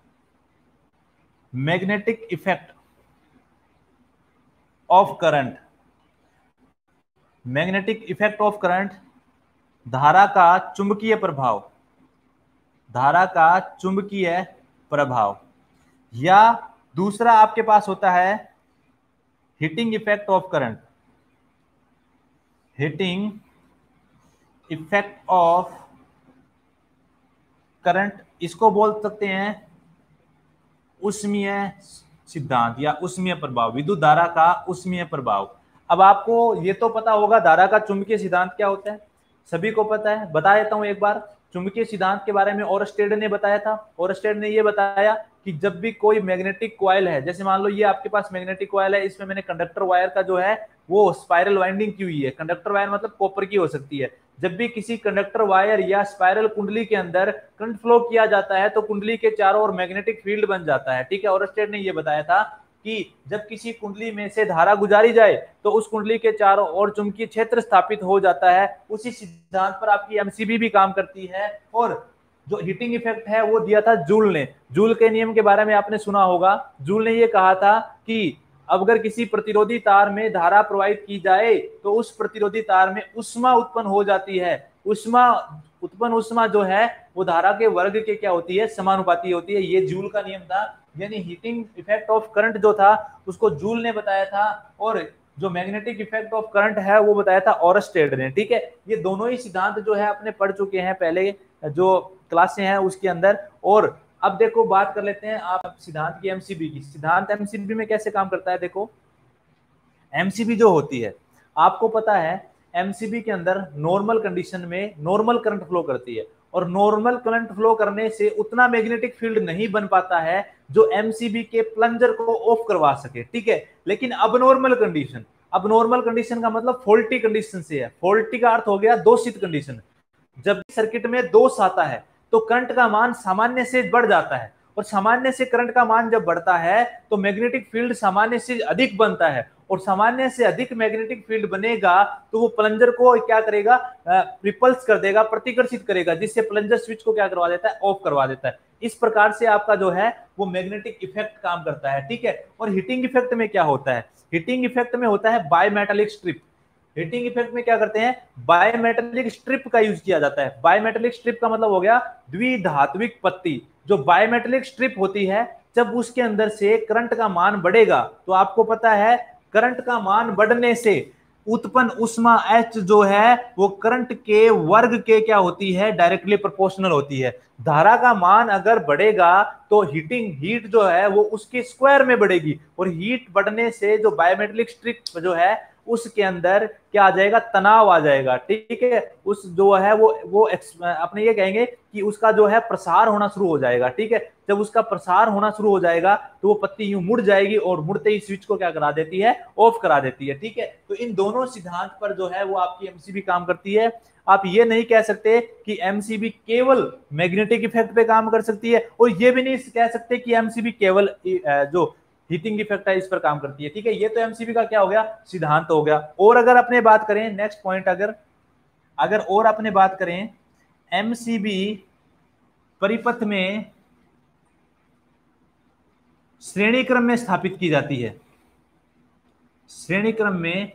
magnetic effect of current, magnetic effect of current, धारा का चुंबकीय प्रभाव, धारा का चुंबकीय प्रभाव। या दूसरा आपके पास होता है heating effect of current, heating effect of current, इसको बोल सकते हैं उष्मीय सिद्धांत या उष्मीय प्रभाव, विद्युत धारा का उष्मीय प्रभाव। अब आपको ये तो पता होगा धारा का चुंबकीय सिद्धांत क्या होता है, सभी को पता है। बता देता हूं एक बार, चुंबकीय सिद्धांत के बारे में ओरस्टेड ने बताया था। ओरस्टेड ने ये बताया कि जब भी कोई मैग्नेटिक कॉइल है, जैसे मान लो ये आपके पास मैग्नेटिक कॉइल है, इसमें मैंने कंडक्टर वायर का जो है वो स्पाइरल वाइंडिंग की हुई है। कंडक्टर वायर मतलब कॉपर की हो सकती है। जब भी किसी कंडक्टर वायर या स्पाइरल कुंडली के अंदर करंट फ्लो किया जाता है तो कुंडली के चारों ओर मैग्नेटिक फील्ड बन जाता है, ठीक है। ओरस्टेड ने यह बताया था कि जब किसी कुंडली में से धारा गुजारी जाए तो उस कुंडली के चारों ओर चुंबकीय क्षेत्र स्थापित हो जाता है। उसी सिद्धांत पर आपकी एमसीबी भी काम करती है। और जो हीटिंग इफेक्ट है वो दिया था जूल ने। जूल के नियम के बारे में आपने सुना होगा। जूल ने ये कहा था कि अगर किसी प्रतिरोधी तार में धारा प्रवाहित की जाए तो उस प्रतिरोधी तार में उष्मा उत्पन्न हो जाती है। उष्मा उत्पन्न उष्मा जो है वो धारा के वर्ग के क्या होती है, समानुपाती होती है। ये जूल का नियम था। यानी हीटिंग इफेक्ट ऑफ करंट जो था उसको जूल ने बताया था, और जो मैग्नेटिक इफेक्ट ऑफ करंट है वो बताया था ओरस्टेड ने, ठीक है। ये दोनों ही सिद्धांत जो है अपने पढ़ चुके हैं पहले जो क्लासें हैं उसके अंदर। और अब देखो बात कर लेते हैं आप सिद्धांत की, एमसीबी की। सिद्धांत एमसीबी में कैसे काम करता है, देखो एमसीबी जो होती है आपको पता है एमसीबी के अंदर नॉर्मल कंडीशन में नॉर्मल करंट फ्लो करती है, और नॉर्मल करंट फ्लो करने से उतना मैग्नेटिक फील्ड नहीं बन पाता है जो एमसीबी के प्लंजर को ऑफ करवा सके, ठीक है। लेकिन अब नॉर्मल कंडीशन, अब नॉर्मल कंडीशन का मतलब फॉल्टी कंडीशन से है। फॉल्टी का अर्थ हो गया दोषित कंडीशन। जब सर्किट में दोष आता है तो करंट का मान सामान्य से बढ़ जाता है, और सामान्य से करंट का मान जब बढ़ता है तो मैग्नेटिक फील्ड सामान्य से अधिक बनता है, और सामान्य से अधिक मैग्नेटिक फील्ड बनेगा तो वो प्लंजर को क्या करेगा, रिपल्स कर देगा, प्रतिकर्षित करेगा, जिससे प्लंजर स्विच को क्या करवा देता है, ऑफ करवा देता है। इस प्रकार से आपका जो है वो मैग्नेटिक इफेक्ट काम करता है, ठीक है। और हीटिंग इफेक्ट में क्या होता है, हीटिंग इफेक्ट में होता है बायमेटालिक स्ट्रिप। हीटिंग इफेक्ट में क्या करते हैं, बायमेटालिक स्ट्रिप का यूज किया जाता है। बायमेटालिक स्ट्रिप का मतलब हो गया द्विधात्विक पत्ती। जो बायमेटालिक स्ट्रिप होती है जब उसके अंदर से करंट का मान बढ़ेगा तो आपको पता है करंट का मान बढ़ने से उत्पन्न उष्मा H जो है वो करंट के वर्ग के क्या होती है, डायरेक्टली प्रोपोर्शनल होती है। धारा का मान अगर बढ़ेगा तो हीटिंग हीट जो है वो उसके स्क्वायर में बढ़ेगी, और हीट बढ़ने से जो बायोमेट्रिक स्ट्रिप जो है उसके अंदर क्या आ जाएगा, तनाव आ जाएगा, ठीक है। उस जो है वो वो अपने ये कहेंगे कि उसका जो है प्रसार होना शुरू हो जाएगा, ठीक है। जब उसका प्रसार होना शुरू हो जाएगा तो वो पत्ती यूं मुड़ जाएगी, और मुड़ते ही स्विच को क्या करा देती है, ऑफ करा देती है, ठीक है। तो इन दोनों सिद्धांत पर जो है वो आपकी एमसीबी काम करती है। आप ये नहीं कह सकते कि एमसीबी केवल मैग्नेटिक इफेक्ट पे काम कर सकती है, और ये भी नहीं कह सकते कि एमसीबी केवल जो हीटिंग इफेक्ट है, इस पर काम करती है। ठीक है, ये तो एमसीबी का क्या हो गया, सिद्धांत हो गया। और अगर अपने बात करें नेक्स्ट पॉइंट, अगर अगर और अपने बात करें एमसीबी परिपथ में श्रेणी क्रम में स्थापित की जाती है, श्रेणी क्रम में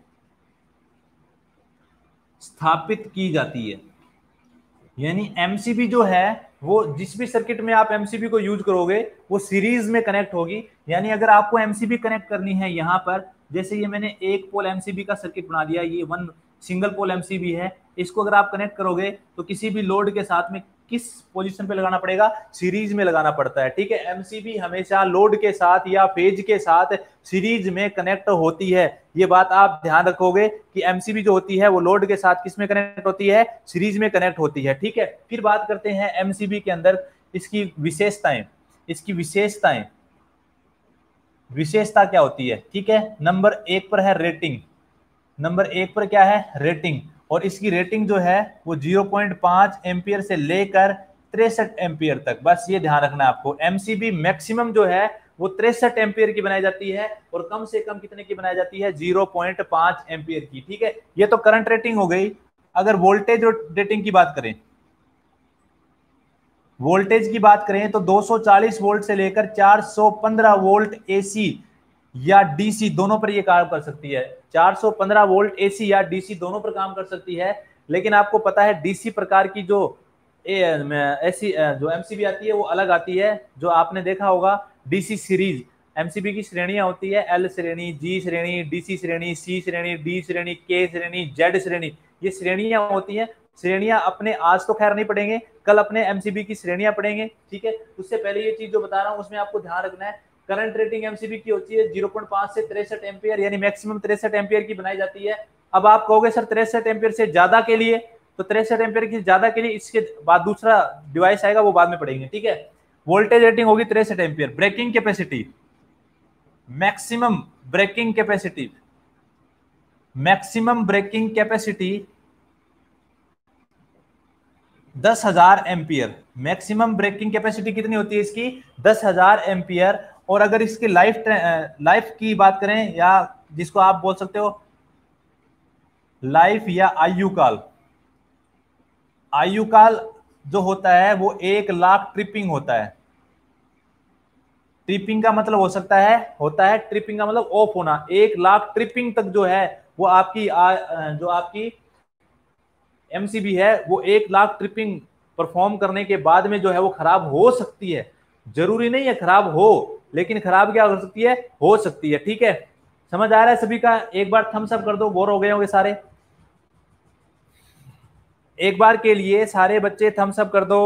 स्थापित की जाती है। यानी एमसीबी जो है वो जिस भी सर्किट में आप एमसीबी को यूज करोगे वो सीरीज में कनेक्ट होगी। यानी अगर आपको एमसीबी कनेक्ट करनी है यहां पर, जैसे ये मैंने एक पोल एमसीबी का सर्किट बना दिया, ये वन सिंगल पोल एमसीबी है, इसको अगर आप कनेक्ट करोगे तो किसी भी लोड के साथ में किस पोजीशन पे लगाना पड़ेगा, सीरीज में लगाना पड़ता है। ठीक है, एमसीबी हमेशा लोड के साथ या फेज के साथ सीरीज में कनेक्ट होती है। ये बात आप ध्यान रखोगे कि एमसीबी जो होती है वो लोड के साथ किस में कनेक्ट होती है, सीरीज में कनेक्ट होती है। ठीक है, फिर बात करते हैं एमसीबी के अंदर इसकी विशेषताएं। इसकी विशेषताएं विशेषता क्या होती है? ठीक है, नंबर एक पर है रेटिंग। नंबर एक पर क्या है, रेटिंग। और इसकी रेटिंग जो है वो ज़ीरो पॉइंट फाइव एम्पियर से लेकर तिरसठ एम्पियर तक, बस ये ध्यान रखना है आपको। एमसीबी मैक्सिमम जो है वो तिरसठ एम्पियर की बनाई जाती है और कम से कम कितने की बनाई जाती है, ज़ीरो पॉइंट फाइव एम्पियर की। ठीक है, ये तो करंट रेटिंग हो गई। अगर वोल्टेज और रेटिंग की बात करें, वोल्टेज की बात करें तो दो सौ चालीस वोल्ट से लेकर चार सौ पंद्रह वोल्ट एसी या डीसी दोनों पर ये काम कर सकती है। चार सौ पंद्रह वोल्ट एसी या डीसी दोनों पर काम कर सकती है। लेकिन आपको पता है डीसी प्रकार की जो ऐसी जो एमसीबी आती है वो अलग आती है। जो आपने देखा होगा डीसी सीरीज, एमसीबी की श्रेणियां होती है, एल श्रेणी, जी श्रेणी, डीसी श्रेणी, सी श्रेणी, डी श्रेणी, के श्रेणी, जेड श्रेणी, ये श्रेणियां होती हैं। श्रेणियां अपने आज तो खैर नहीं पढ़ेंगे, कल अपने एमसीबी की श्रेणियां पढ़ेंगे। ठीक है, उससे पहले ये चीज जो बता रहा हूं उसमें आपको ध्यान रखना है, करंट रेटिंग एमसीबी की होती है ज़ीरो पॉइंट फाइव से तिरसठ एम्पियर, यानी मैक्सिमम तिरसठ एम्पियर की बनाई जाती है। अब आप कहोगे सर तिरसठ एम्पियर से ज्यादा के लिए, तो तिरसठ एम्पियर की ज्यादा के लिए इसके बाद दूसरा डिवाइस आएगा, वो बाद में पढ़ेंगे। ठीक है, वोल्टेज रेटिंग होगी तिरसठ ampere. Breaking capacity, maximum breaking capacity, maximum breaking capacity दस हजार एम्पियर। मैक्सिमम ब्रेकिंग कैपेसिटी कितनी होती है इसकी, दस हजार एम्पियर। और अगर इसकी लाइफ लाइफ की बात करें, या जिसको आप बोल सकते हो लाइफ या आयुकाल, आयुकाल जो होता है वो एक लाख ट्रिपिंग होता है। ट्रिपिंग का मतलब हो सकता है होता है ट्रिपिंग का मतलब ऑफ होना, एक लाख ट्रिपिंग तक जो है वो आपकी आ, जो आपकी एमसीबी है वो एक लाख ट्रिपिंग परफॉर्म करने के बाद में जो है वो खराब हो सकती है। जरूरी नहीं है खराब हो, लेकिन खराब क्या हो सकती है, हो सकती है। ठीक है, समझ आ रहा है सभी का? एक बार थम्स अप कर दो, बोर हो गए होंगे सारे। एक बार के लिए सारे बच्चे थम्स अप कर दो।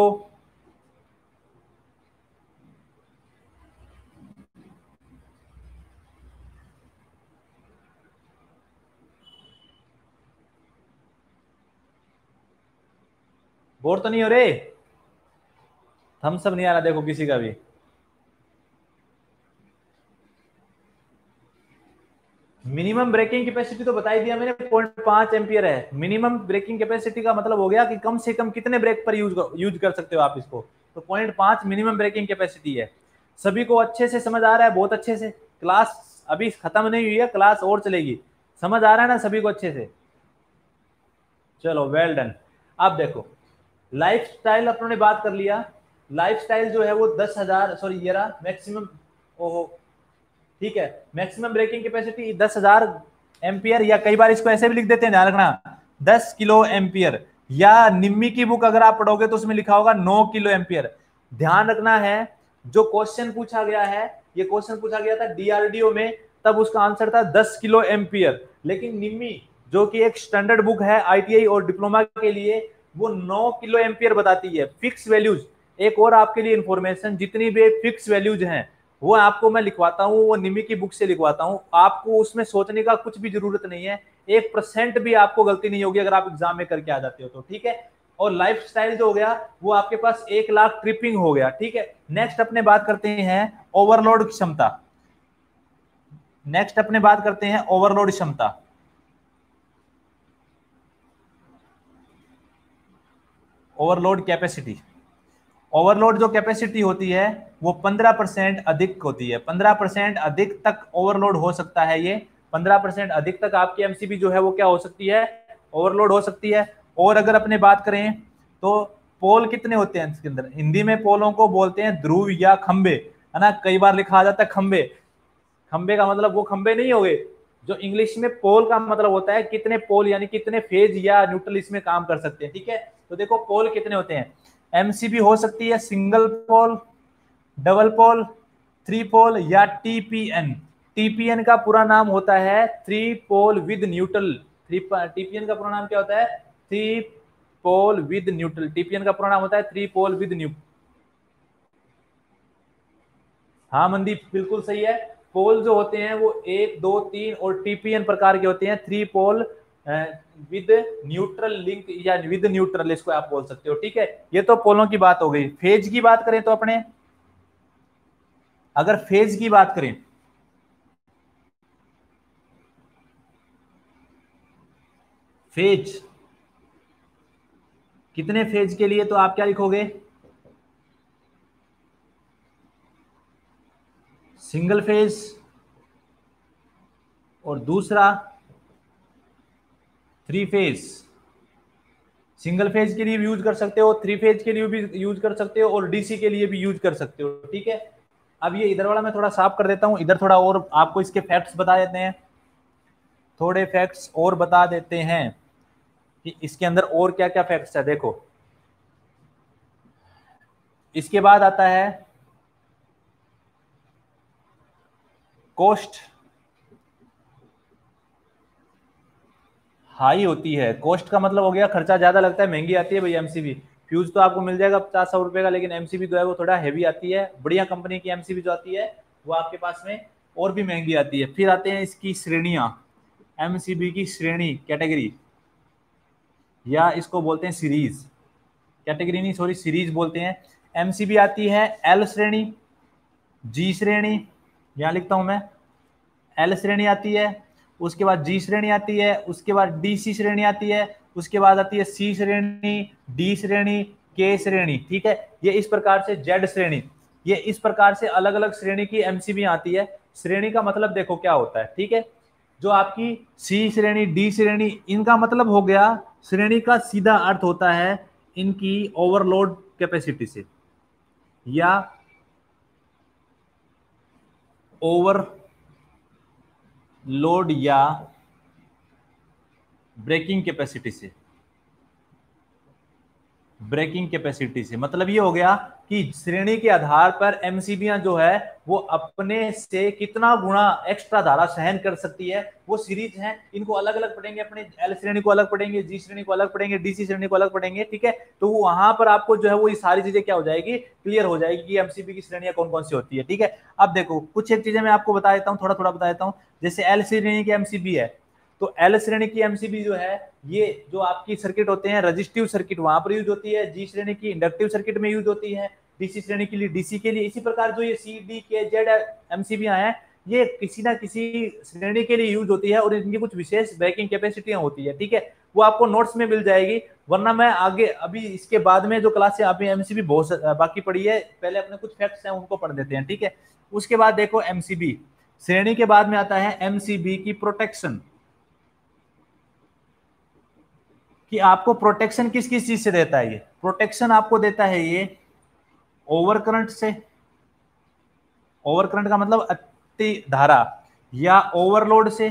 बोर तो नहीं हो रहे? थम्स अप नहीं आ रहा देखो किसी का भी। मिनिमम ब्रेकिंग कैपेसिटी तो बता ही दिया मैंने, पॉइंट पांच एम्पियर है। मिनिमम ब्रेकिंग कैपेसिटी का मतलब हो गया कि कम से कम कितने ब्रेक पर यूज यूज कर सकते हो आप इसको, तो पॉइंट पांच मिनिमम ब्रेकिंग कैपेसिटी है। सभी को अच्छे से समझ आ रहा है? बहुत अच्छे से। क्लास अभी खत्म नहीं हुई है, क्लास और चलेगी। समझ आ रहा है ना सभी को अच्छे से? चलो वेल डन। अब देखो लाइफ स्टाइल अपनों ने बात कर लिया। लाइफ स्टाइल जो है वो दस हजार सॉरी ये रहा मैक्सिमम, ओहो ठीक है, मैक्सिमम ब्रेकिंग कैपेसिटी दस हजार एम्पियर, या कई बार इसको ऐसे भी लिख देते हैं, ध्यान रखना दस किलो एम्पियर। या निम्मी की बुक अगर आप पढ़ोगे तो उसमें लिखा होगा नौ किलो एम्पियर। ध्यान रखना है जो क्वेश्चन पूछा गया है, ये क्वेश्चन पूछा गया था डीआरडीओ में, तब उसका आंसर था दस किलो एम्पियर। लेकिन निम्मी जो कि एक स्टैंडर्ड बुक है आईटीआई और डिप्लोमा के लिए, वो नौ किलो एम्पियर बताती है फिक्स वैल्यूज। एक और आपके लिए इंफॉर्मेशन, जितनी भी फिक्स वैल्यूज हैं वो आपको मैं लिखवाता हूँ, वो निमी की बुक से लिखवाता हूँ। आपको उसमें सोचने का कुछ भी जरूरत नहीं है, एक परसेंट भी आपको गलती नहीं होगी अगर आप एग्जाम में करके आ जाते हो तो। ठीक है, और लाइफ स्टाइल जो हो गया वो आपके पास एक लाख ट्रिपिंग हो गया। ठीक है, नेक्स्ट अपने बात करते हैं ओवरलोड क्षमता। नेक्स्ट अपने बात करते हैं ओवरलोड क्षमता। Overload capacity. ओवरलोड जो कैपेसिटी होती है वो पंद्रह परसेंट अधिक होती है, पंद्रह परसेंट अधिक तक ओवरलोड हो सकता है। ये पंद्रह परसेंट अधिक तक आपकी एमसीबी जो है वो क्या हो सकती है, ओवरलोड हो सकती है। और अगर अपने बात करें तो पोल कितने होते हैं इसके अंदर, हिंदी में पोलों को बोलते हैं ध्रुव या खंबे, है ना, कई बार लिखा जाता है खंबे। खंबे का मतलब वो खंबे नहीं हो गए, जो इंग्लिश में पोल का मतलब होता है कितने पोल यानी कितने फेज या न्यूट्रल इसमें काम कर सकते हैं। ठीक है, तो देखो पोल कितने होते हैं, एमसीबी हो सकती है single pole, double pole, three pole या टीपीएन। टीपीएन का पूरा नाम होता है three pole with neutral. Three TPN का पूरा नाम क्या होता है, three pole with neutral. TPN का पूरा नाम होता है थ्री पोल विद न्यूट्रल। हाँ मनदीप बिल्कुल सही है। पोल जो होते हैं वो एक दो तीन और टीपीएन प्रकार के होते हैं, three pole with neutral link या विद न्यूट्रल इसको आप बोल सकते हो। ठीक है, ये तो पोलों की बात हो गई। फेज की बात करें तो अपने, अगर फेज की बात करें, फेज कितने फेज के लिए तो आप क्या लिखोगे, सिंगल फेज और दूसरा थ्री फेज। सिंगल फेज के लिए भी यूज कर सकते हो, थ्री फेज के लिए भी यूज कर सकते हो और डीसी के लिए भी यूज कर सकते हो। ठीक है, अब ये इधर वाला मैं थोड़ा साफ कर देता हूं, इधर थोड़ा और आपको इसके फैक्ट्स बता देते हैं, थोड़े फैक्ट्स और बता देते हैं कि इसके अंदर और क्या क्या फैक्ट्स है। देखो इसके बाद आता है कॉस्ट हाई होती है। कॉस्ट का मतलब हो गया खर्चा ज्यादा लगता है, महंगी आती है भाई एमसीबी। फ्यूज तो आपको मिल जाएगा पचास सौ रुपए का, लेकिन एमसीबी जो है वो थोड़ा हैवी आती है। बढ़िया कंपनी की एमसीबी जो आती है वो आपके पास में और भी महंगी आती है। फिर आते हैं इसकी श्रेणियां, एमसीबी की श्रेणी, कैटेगरी, या इसको बोलते हैं सीरीज। कैटेगरी नहीं सॉरी सीरीज बोलते हैं। एमसीबी आती है एल श्रेणी, जी श्रेणी, यहां लिखता हूं मैं, एल श्रेणी आती है, उसके बाद जी श्रेणी आती है, उसके बाद डीसी श्रेणी आती है, उसके बाद आती है सी श्रेणी, डी श्रेणी, के श्रेणी। ठीक है, ये इस प्रकार से जेड श्रेणी, ये इस प्रकार से अलग अलग श्रेणी की एमसीबी आती है। श्रेणी का मतलब देखो क्या होता है। ठीक है, जो आपकी सी श्रेणी, डी श्रेणी, इनका मतलब हो गया, श्रेणी का सीधा अर्थ होता है इनकी ओवरलोड कैपेसिटी से या ओवर लोड या ब्रेकिंग कैपेसिटी से। ब्रेकिंग कैपेसिटी से मतलब ये हो गया कि श्रेणी के आधार पर एमसीबीयां जो है वो अपने से कितना गुना एक्स्ट्रा धारा सहन कर सकती है, वो सीरीज है। इनको अलग अलग पढ़ेंगे, अपने एल श्रेणी को अलग पढ़ेंगे, जी श्रेणी को अलग पढ़ेंगे, डीसी श्रेणी को अलग पढ़ेंगे। ठीक है, तो वहां पर आपको जो है वो ये सारी चीजें क्या हो जाएगी, क्लियर हो जाएगी कि एमसीबी की श्रेणियां कौन कौन सी होती है। ठीक है, अब देखो कुछ एक चीजें मैं आपको बता देता हूँ, थोड़ा थोड़ा बता देता हूँ। जैसे एल श्रेणी की एमसीबी है, तो एल श्रेणी की एमसीबी जो है, ये जो आपकी सर्किट होते हैं रजिस्टिव सर्किट वहां पर यूज होती है, जी श्रेणी की इंडक्टिव सर्किट में यूज होती है, डीसी श्रेणी के लिए डीसी के लिए। इसी प्रकार जो ये C D K Z MCB हैं, ये किसी ना किसी श्रेणी के लिए यूज होती है और इनकी कुछ विशेष ब्रेकिंग कैपेसिटियां होती है। ठीक है, वो आपको नोट्स में मिल जाएगी, वरना मैं आगे अभी इसके बाद में जो क्लास है अभी एमसीबी बहुत बाकी पड़ी है, पहले अपने कुछ फैक्ट्स हैं उनको पढ़ देते हैं। ठीक है, उसके बाद देखो एमसीबी श्रेणी के बाद में आता है एमसीबी की प्रोटेक्शन, कि आपको प्रोटेक्शन किस किस चीज से देता है। ये प्रोटेक्शन आपको देता है ये ओवर करंट से, ओवर करंट का मतलब अति धारा, या ओवरलोड से,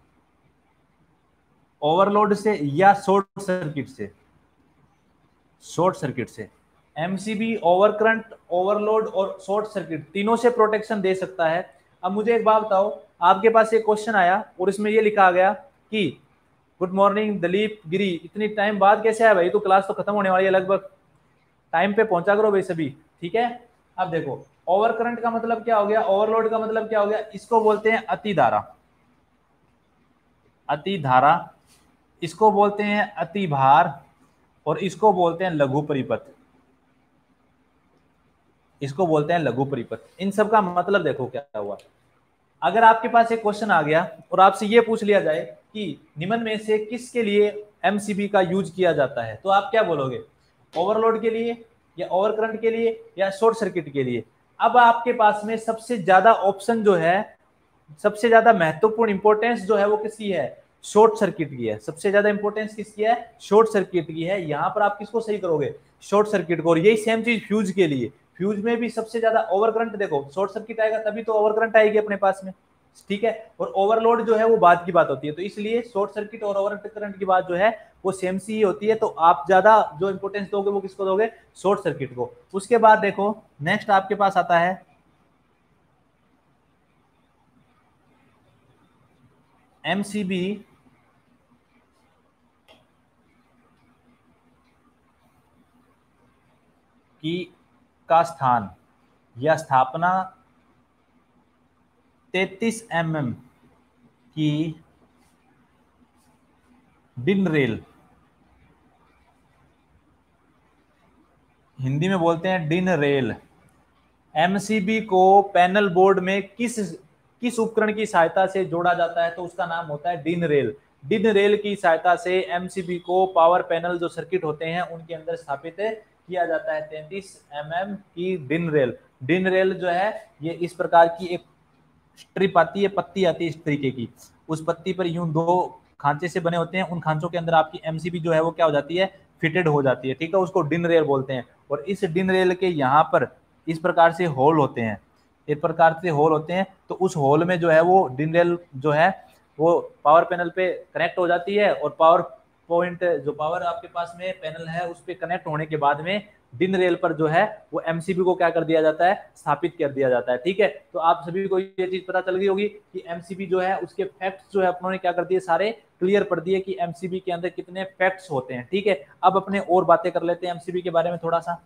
ओवरलोड से, या शॉर्ट सर्किट से, शॉर्ट सर्किट से। एमसीबी ओवर करंट, ओवरलोड और शॉर्ट सर्किट तीनों से प्रोटेक्शन दे सकता है। अब मुझे एक बात बताओ, आपके पास एक क्वेश्चन आया और इसमें ये लिखा गया कि गुड मॉर्निंग दलीप गिरी, इतनी टाइम बाद कैसे आया भाई, तो क्लास तो खत्म होने वाली है लगभग, टाइम पे पहुंचा करो भाई सभी। ठीक है, अब देखो ओवर करंट का मतलब क्या हो गया, ओवरलोड का मतलब क्या हो गया, इसको बोलते हैं अति धारा, अति धारा, इसको बोलते हैं अति भार, और इसको बोलते हैं लघु परिपथ, इसको बोलते हैं लघु परिपथ। इन सब का मतलब देखो क्या हुआ। अगर आपके पास एक क्वेश्चन आ गया और आपसे ये पूछ लिया जाए कि निम्न में से किसके लिए एमसीबी का यूज किया जाता है, तो आप क्या बोलोगे, ओवरलोड के लिए, या ओवर करंट के लिए या शॉर्ट सर्किट के लिए। अब आपके पास में सबसे ज्यादा ऑप्शन जो है, सबसे ज्यादा महत्वपूर्ण इंपॉर्टेंस जो है वो किसकी है, शॉर्ट सर्किट की है। सबसे ज्यादा इंपॉर्टेंस किसकी है, शॉर्ट सर्किट की है। यहां पर आप किसको सही करोगे, शॉर्ट सर्किट को। और यही सेम चीज फ्यूज के लिए, फ्यूज में भी सबसे ज्यादा ओवर करंट, देखो शॉर्ट सर्किट आएगा तभी तो ओवर करंट आएगी अपने पास में, ठीक है। और ओवरलोड जो है वो बाद की बात होती है, तो इसलिए शॉर्ट सर्किट और ओवर करंट की बात जो है वो सेम सी ही होती है। तो आप ज्यादा जो इंपॉर्टेंस दोगे वो किसको दोगे, शॉर्ट सर्किट को। उसके बाद देखो नेक्स्ट आपके पास आता है एमसीबी की का स्थान या स्थापना तैंतीस एम एम की डिन रेल, हिंदी में बोलते हैं डिन रेल, एमसीबी को पैनल बोर्ड में किस किस उपकरण की सहायता से जोड़ा जाता है, तो उसका नाम होता है डिन रेल। डिन रेल की सहायता से एमसीबी को पावर पैनल जो सर्किट होते हैं उनके अंदर स्थापित किया जाता है। तैंतीस एम एम की डिन रेल, डिन रेल जो है ये इस प्रकार की एक स्ट्रिप आती है, पत्ती आती है इस तरीके की, उस पत्ती पर यूं दो खांचे से बने होते हैं, उन खांचों के अंदर आपकी एमसीबी जो है वो क्या हो जाती है, फिटेड हो जाती है, ठीक है। उसको डिन रेल बोलते हैं। और इस डिन रेल के यहाँ पर इस प्रकार से होल होते हैं, एक प्रकार से होल होते हैं। तो उस होल में जो है वो डिन रेल जो है वो पावर पैनल पे कनेक्ट हो जाती है, और पावर पॉइंट जो पावर आपके पास में पैनल है उस पे कनेक्ट होने के बाद में डिन रेल पर जो है वो एमसीबी को क्या कर दिया जाता है, स्थापित कर दिया जाता है, ठीक है। तो आप सभी को ये चीज पता चल गई होगी कि एमसीबी जो है उसके फैक्ट्स जो है अपनों ने क्या कर दिए, सारे क्लियर पढ़ दिए कि एमसीबी के अंदर कितने फैक्ट्स होते हैं, ठीक है। अब अपने और बातें कर लेते हैं एमसीबी के बारे में थोड़ा सा।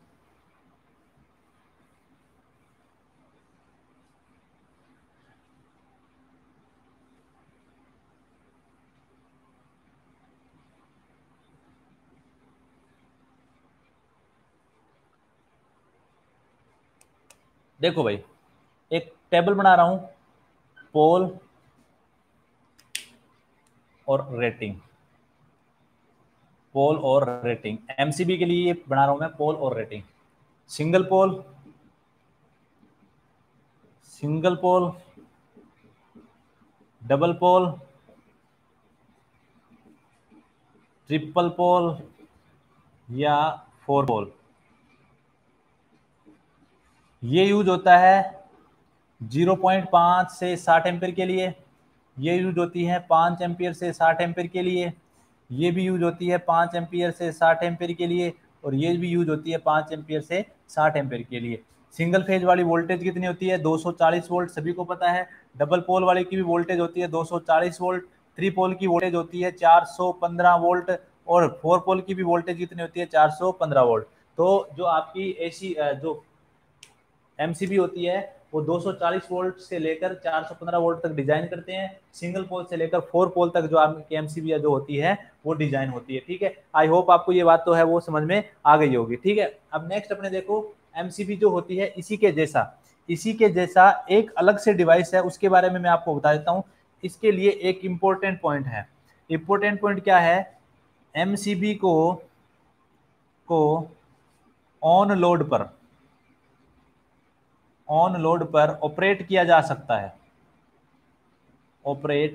देखो भाई एक टेबल बना रहा हूं, पोल और रेटिंग, पोल और रेटिंग, एमसीबी के लिए बना रहा हूं मैं पोल और rating. Single pole, single pole, double pole, triple pole या फोर पोल। ये यूज होता है ज़ीरो पॉइंट फाइव से साठ एम्पीयर के लिए, ये यूज होती है पाँच एम्पीयर से साठ एम्पीयर के लिए, ये भी यूज होती है पाँच एम्पीयर से साठ एम्पीयर के लिए, और ये भी यूज होती है पाँच एम्पीयर से साठ एम्पीयर के लिए। सिंगल फेज वाली वोल्टेज कितनी होती है, दो सौ चालीस वोल्ट, सभी को पता है। डबल पोल वाली की भी वोल्टेज होती है दो सौ चालीस वोल्ट, थ्री पोल की वोल्टेज होती है चार सौ पंद्रह वोल्ट, और फोर पोल की भी वोल्टेज कितनी होती है, चार सौ पंद्रह वोल्ट। तो जो आपकी एसी जो एमसीबी होती है वो दो सौ चालीस वोल्ट से लेकर चार सौ पंद्रह वोल्ट तक डिजाइन करते हैं। सिंगल पोल से लेकर फोर पोल तक जो आपकी एमसीबी जो होती है वो डिजाइन होती है, ठीक है। आई होप आपको ये बात तो है वो समझ में आ गई होगी, ठीक है। अब नेक्स्ट अपने देखो एमसीबी जो होती है इसी के जैसा, इसी के जैसा एक अलग से डिवाइस है, उसके बारे में मैं आपको बता देता हूँ। इसके लिए एक इंपॉर्टेंट पॉइंट है, इंपॉर्टेंट पॉइंट क्या है, एमसीबी को को ऑन लोड पर ऑन लोड पर ऑपरेट किया जा सकता है, ऑपरेट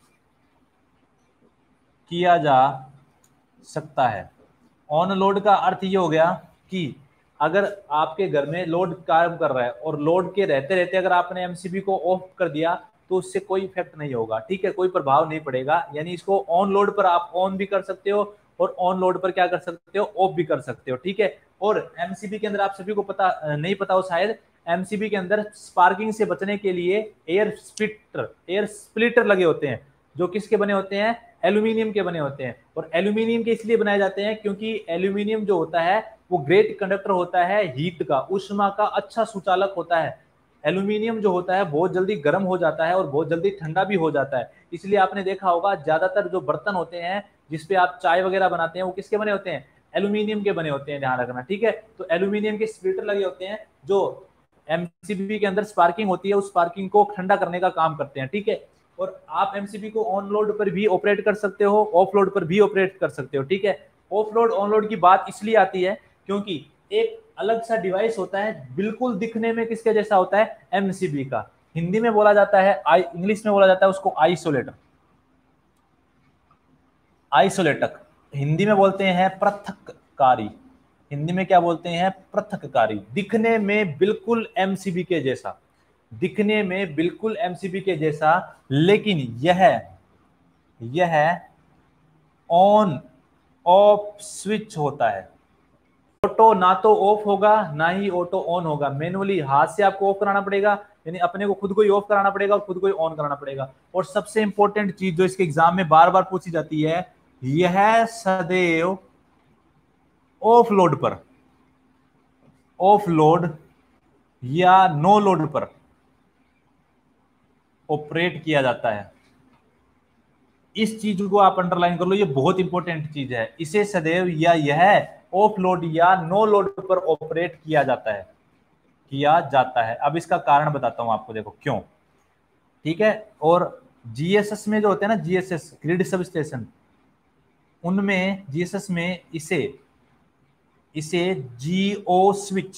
किया जा सकता है। ऑन लोड का अर्थ ये हो गया कि अगर आपके घर में लोड काम कर रहा है और लोड के रहते रहते अगर आपने एमसीबी को ऑफ कर दिया तो उससे कोई इफेक्ट नहीं होगा, ठीक है, कोई प्रभाव नहीं पड़ेगा। यानी इसको ऑन लोड पर आप ऑन भी कर सकते हो और ऑन लोड पर क्या कर सकते हो, ऑफ भी कर सकते हो, ठीक है। और एमसीबी के अंदर आप सभी को पता नहीं पता हो शायद, एमसीबी के अंदर स्पार्किंग से बचने के लिए एयर स्प्लिटर एयर स्प्लिटर लगे होते हैं, जो किसके बने होते हैं, एल्यूमिनियम के बने होते हैं। और एल्यूमिनियम के इसलिए बनाए जाते हैं क्योंकि एल्यूमिनियम जो होता है वो ग्रेट कंडक्टर होता है हीट का, उष्मा का अच्छा सुचालक होता है। एल्यूमिनियम जो होता है बहुत जल्दी गर्म हो जाता है और बहुत जल्दी ठंडा भी हो जाता है। इसलिए आपने देखा होगा ज्यादातर जो बर्तन होते हैं जिसपे आप चाय वगैरह बनाते हैं वो किसके बने होते हैं, एल्यूमिनियम के बने होते हैं, ध्यान रखना, ठीक है। तो एल्यूमिनियम के स्प्लिटर लगे होते हैं जो एमसीबी के अंदर स्पार्किंग होती है उस स्पार्किंग को ठंडा करने का काम करते हैं, ठीक है। और आप एमसीबी को ऑन लोड पर भी ऑपरेट कर सकते हो, ऑफ लोड पर भी ऑपरेट कर सकते हो, ठीक है। ऑफ लोड ऑन लोड की बात इसलिए आती है क्योंकि एक अलग सा डिवाइस होता है, बिल्कुल दिखने में किसके जैसा होता है, एमसीबी का। हिंदी में बोला जाता है, आई इंग्लिश में बोला जाता है उसको आइसोलेटर। आइसोलेटर हिंदी में बोलते हैं पृथककारी। हिंदी में क्या बोलते हैं, पृथककारी। दिखने में बिल्कुल एमसीबी के जैसा, दिखने में बिल्कुल एमसीबी के जैसा, लेकिन यह यह ऑन ऑफ स्विच होता है। ऑटो ना तो ऑफ होगा ना ही ऑटो ऑन होगा, मैनुअली हाथ से आपको ऑफ कराना पड़ेगा, यानी अपने को खुद को ही ऑफ कराना पड़ेगा और खुद को ही ऑन कराना पड़ेगा। और सबसे इंपॉर्टेंट चीज जो इसके एग्जाम में बार बार पूछी जाती है, यह सदैव ऑफ लोड पर, ऑफ लोड या नो लोड पर ऑपरेट किया जाता है। इस चीज को आप अंडरलाइन कर लो, ये बहुत इंपॉर्टेंट चीज है। इसे सदैव या यह ऑफ लोड या नो लोड पर ऑपरेट किया जाता है, किया जाता है। अब इसका कारण बताता हूं आपको, देखो क्यों, ठीक है। और जीएसएस में जो होते हैं ना, जीएसएस ग्रिड सब स्टेशन, उनमें जीएसएस में इसे इसे जियो स्विच,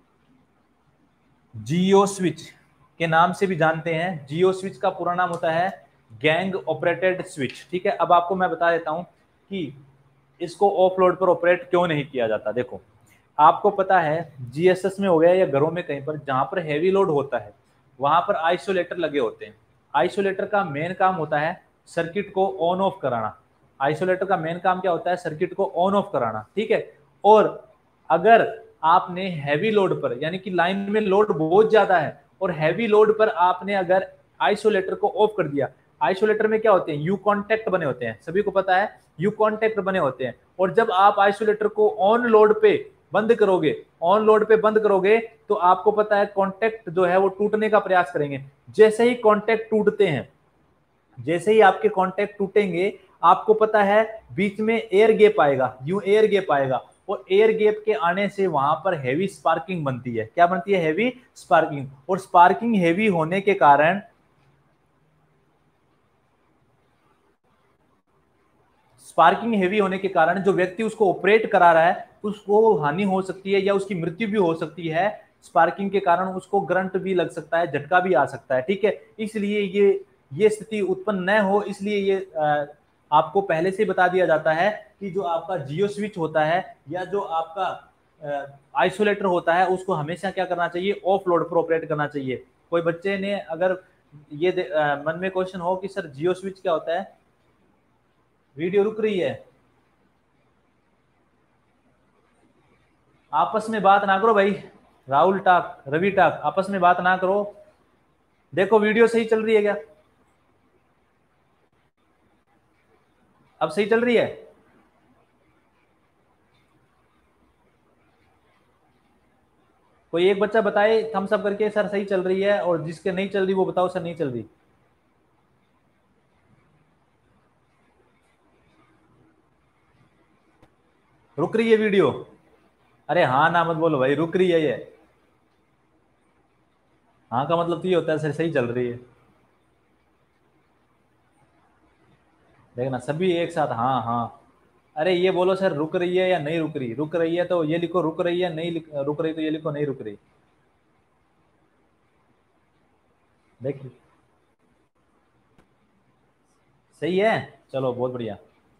जियो स्विच के नाम से भी जानते हैं। जियो स्विच का पूरा नाम होता है गैंग ऑपरेटेड स्विच, ठीक है। अब आपको मैं बता देता हूं कि इसको ऑफ लोड पर ऑपरेट क्यों नहीं किया जाता। देखो, आपको पता है जीएसएस में हो गया या घरों में कहीं पर जहां पर हैवी लोड होता है, वहां पर आइसोलेटर लगे होते हैं। आइसोलेटर का मेन काम होता है सर्किट को ऑन ऑफ कराना। आइसोलेटर का मेन काम क्या होता है, सर्किट को ऑन ऑफ कराना, ठीक है। और अगर आपने हैवी लोड पर, यानी कि लाइन में लोड बहुत ज्यादा है और हैवी लोड पर आपने अगर आइसोलेटर को ऑफ कर दिया, आइसोलेटर में क्या होते हैं, यू कॉन्टेक्ट बने होते हैं, सभी को पता है यू कॉन्टेक्ट बने होते हैं। और जब आप आइसोलेटर को ऑन लोड पे बंद करोगे, ऑन लोड पे बंद करोगे, तो आपको पता है कॉन्टेक्ट जो है वो टूटने का प्रयास करेंगे। जैसे ही कॉन्टेक्ट टूटते हैं, जैसे ही आपके कॉन्टेक्ट टूटेंगे, आपको पता है बीच में एयर गैप आएगा, यूं एयर गैप आएगा, और एयर गैप के आने से वहां पर हैवी स्पार्किंग बनती है। क्या बनती है, हैवी स्पार्किंग। और स्पार्किंग हैवी होने के कारण, स्पार्किंग हेवी होने के कारण जो व्यक्ति उसको ऑपरेट करा रहा है उसको हानि हो सकती है या उसकी मृत्यु भी हो सकती है। स्पार्किंग के कारण उसको करंट भी लग सकता है, झटका भी आ सकता है, ठीक है। इसलिए ये ये स्थिति उत्पन्न न हो, इसलिए ये आ, आपको पहले से बता दिया जाता है कि जो आपका जियो स्विच होता है या जो आपका आइसोलेटर होता है उसको हमेशा क्या करना चाहिए, ऑफ लोड पर ऑपरेट करना चाहिए। कोई बच्चे ने अगर ये आ, मन में क्वेश्चन हो कि सर जियो स्विच क्या होता है, वीडियो रुक रही है, आपस में बात ना करो भाई, राहुल टाक, रवि टाक, आपस में बात ना करो। देखो वीडियो सही चल रही है क्या, अब सही चल रही है? कोई एक बच्चा बताए थम्स अप करके सर सही चल रही है, और जिसके नहीं चल रही वो बताओ सर नहीं चल रही। रुक रही है वीडियो? अरे हाँ ना मत बोलो भाई, रुक रही है ये। हाँ का मतलब तो ये होता है सर सही चल रही है। देखना सभी एक साथ हाँ हाँ। अरे ये बोलो सर रुक रही है या नहीं रुक रही, रुक रही है तो ये लिखो रुक रही है, नहीं रुक रही तो ये लिखो नहीं रुक रही। देखिए सही है, चलो बहुत बढ़िया,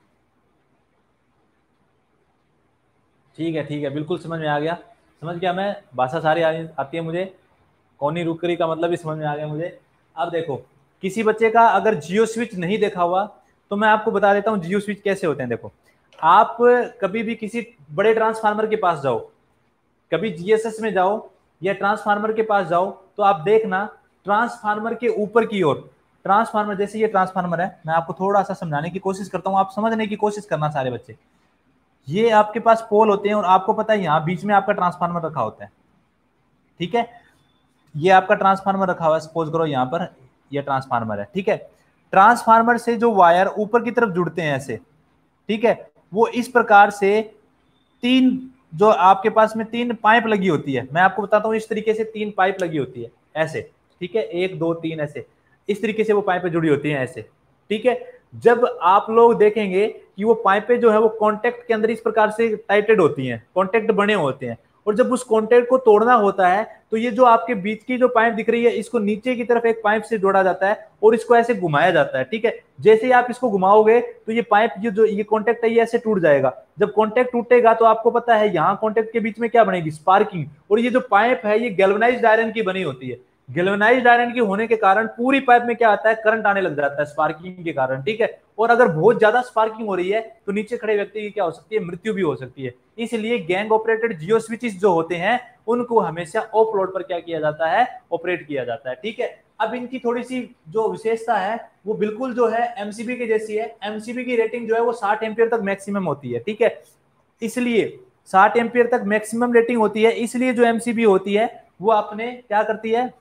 ठीक है ठीक है, बिल्कुल समझ में आ गया, समझ गया मैं, भाषा सारी आती है मुझे, कौनी रुक रही का मतलब भी समझ में आ गया मुझे। अब देखो, किसी बच्चे का अगर जियो स्विच नहीं देखा हुआ तो मैं आपको बता देता हूँ जियो स्विच कैसे होते हैं। देखो, आप कभी भी किसी बड़े ट्रांसफार्मर के पास जाओ, कभी जीएसएस में जाओ या ट्रांसफार्मर के पास जाओ, तो आप देखना ट्रांसफार्मर के ऊपर की ओर, ट्रांसफार्मर जैसे ये ट्रांसफार्मर है, मैं आपको थोड़ा सा समझाने की कोशिश करता हूँ, आप समझने की कोशिश करना सारे बच्चे। ये आपके पास पोल होते हैं और आपको पता है यहाँ बीच में आपका ट्रांसफार्मर रखा होता है, ठीक है। ये आपका ट्रांसफार्मर रखा हुआ है, सपोज करो यहाँ पर ये ट्रांसफार्मर है, ठीक है। ट्रांसफार्मर से जो वायर ऊपर की तरफ जुड़ते हैं ऐसे, ठीक है, वो इस प्रकार से तीन, जो आपके पास में तीन पाइप लगी होती है, मैं आपको बताता हूँ इस तरीके से तीन पाइप लगी होती है ऐसे, ठीक है, एक दो तीन ऐसे, इस तरीके से वो पाइपें जुड़ी होती हैं ऐसे, ठीक है। जब आप लोग देखेंगे कि वो पाइपें जो है वो कॉन्टेक्ट के अंदर इस प्रकार से टाइटेड होती हैं, कॉन्टेक्ट बने होते हैं, और जब उस कॉन्टैक्ट को तोड़ना होता है तो ये जो आपके बीच की जो पाइप दिख रही है इसको नीचे की तरफ एक पाइप से जोड़ा जाता है और इसको ऐसे घुमाया जाता है, ठीक है। जैसे ही आप इसको घुमाओगे तो ये पाइप ये जो ये कॉन्टैक्ट है ये ऐसे टूट जाएगा। जब कॉन्टैक्ट टूटेगा तो आपको पता है यहाँ कॉन्टैक्ट के बीच में क्या बनेगी, स्पार्किंग। और ये जो पाइप है ये गैल्वेनाइज्ड आयरन की बनी होती है। गैल्वेनाइज्ड आयरन की होने के कारण पूरी पाइप में क्या आता है, करंट आने लग जाता है स्पार्किंग के कारण, ठीक है। और अगर बहुत ज्यादा स्पार्किंग हो रही है तो नीचे खड़े व्यक्ति की क्या हो सकती है, मृत्यु भी हो सकती है। इसलिए गैंग ऑपरेटेड जियो स्विचेस जो होते हैं उनको हमेशा ऑफ लोड पर क्या किया जाता है, ऑपरेट किया जाता है, ठीक है। अब इनकी थोड़ी सी जो विशेषता है वो बिल्कुल जो है एमसीबी के जैसी है। एमसीबी की रेटिंग जो है वो साठ एम्पियर तक मैक्सिमम होती है, ठीक है। इसलिए साठ एम्पियर तक मैक्सिमम रेटिंग होती है, इसलिए जो एमसीबी होती है वो अपने क्या करती है,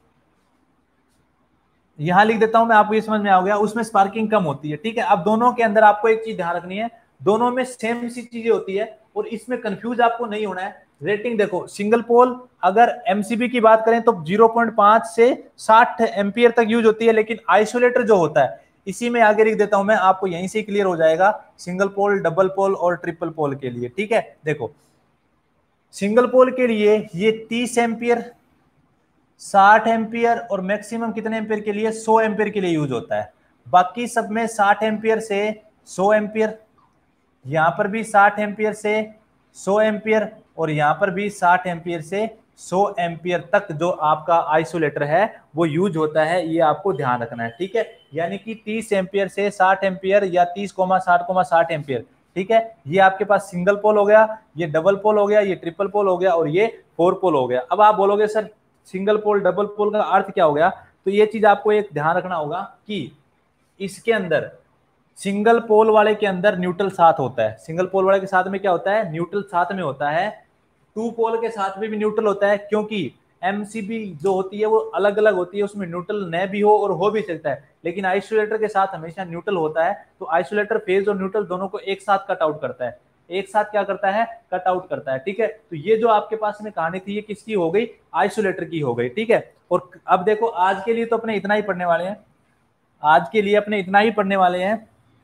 यहां लिख देता हूं मैं, आपको ये समझ में आ गया, उसमें स्पार्किंग कम होती है, ठीक है। अब दोनों के अंदर आपको एक चीज ध्यान रखनी है, दोनों में सेम सी चीजें होती है और इसमें कंफ्यूज आपको नहीं होना है। रेटिंग देखो, सिंगल पोल अगर एमसीबी की बात करें तो ज़ीरो पॉइंट फाइव से साठ एम्पियर तक यूज होती है, लेकिन आइसोलेटर जो होता है इसी में आगे लिख देता हूं मैं, आपको यहीं से क्लियर हो जाएगा सिंगल पोल, डबल पोल और ट्रिपल पोल के लिए, ठीक है। देखो सिंगल पोल के लिए ये तीस एम्पियर, साठ एम्पियर और मैक्सिमम कितने एम्पियर के लिए, सौ एम्पियर के लिए यूज होता है। बाकी सब में साठ एम्पियर से सौ एम्पियर, यहां पर भी साठ एम्पियर से सौ एम्पियर और यहां पर भी साठ एम्पियर से सौ एम्पियर तक जो आपका आइसोलेटर है वो यूज होता है, ये आपको ध्यान रखना है, ठीक है। यानी कि तीस एम्पियर से साठ एम्पियर या तीस कोमा साठ कोमा साठ एम्पियर, ठीक है। ये आपके पास सिंगल पोल हो गया, ये डबल पोल हो गया, ये ट्रिपल पोल हो गया और ये फोर पोल हो गया। अब आप बोलोगे sir single pole double pole का अर्थ क्या हो गया, तो ये चीज आपको एक ध्यान रखना होगा कि इसके अंदर सिंगल पोल वाले के अंदर न्यूट्रल साथ होता है, सिंगल पोल वाले के साथ में क्या होता है, न्यूट्रल साथ में होता है। टू पोल के साथ में भी न्यूट्रल होता है, क्योंकि एमसीबी जो होती है वो अलग अलग होती है, उसमें न्यूट्रल न भी हो और हो भी सकता है, लेकिन आइसोलेटर के साथ हमेशा न्यूट्रल होता है। तो आइसोलेटर फेज और न्यूट्रल दोनों को एक साथ कट आउट करता है, एक साथ क्या करता है, कट आउट करता है, ठीक है। तो ये जो आपके पास में कहानी थी ये किसकी हो गई, आइसोलेटर की हो गई, ठीक है। और अब देखो आज के लिए तो अपने इतना ही पढ़ने वाले हैं, आज के लिए अपने इतना ही पढ़ने वाले हैं।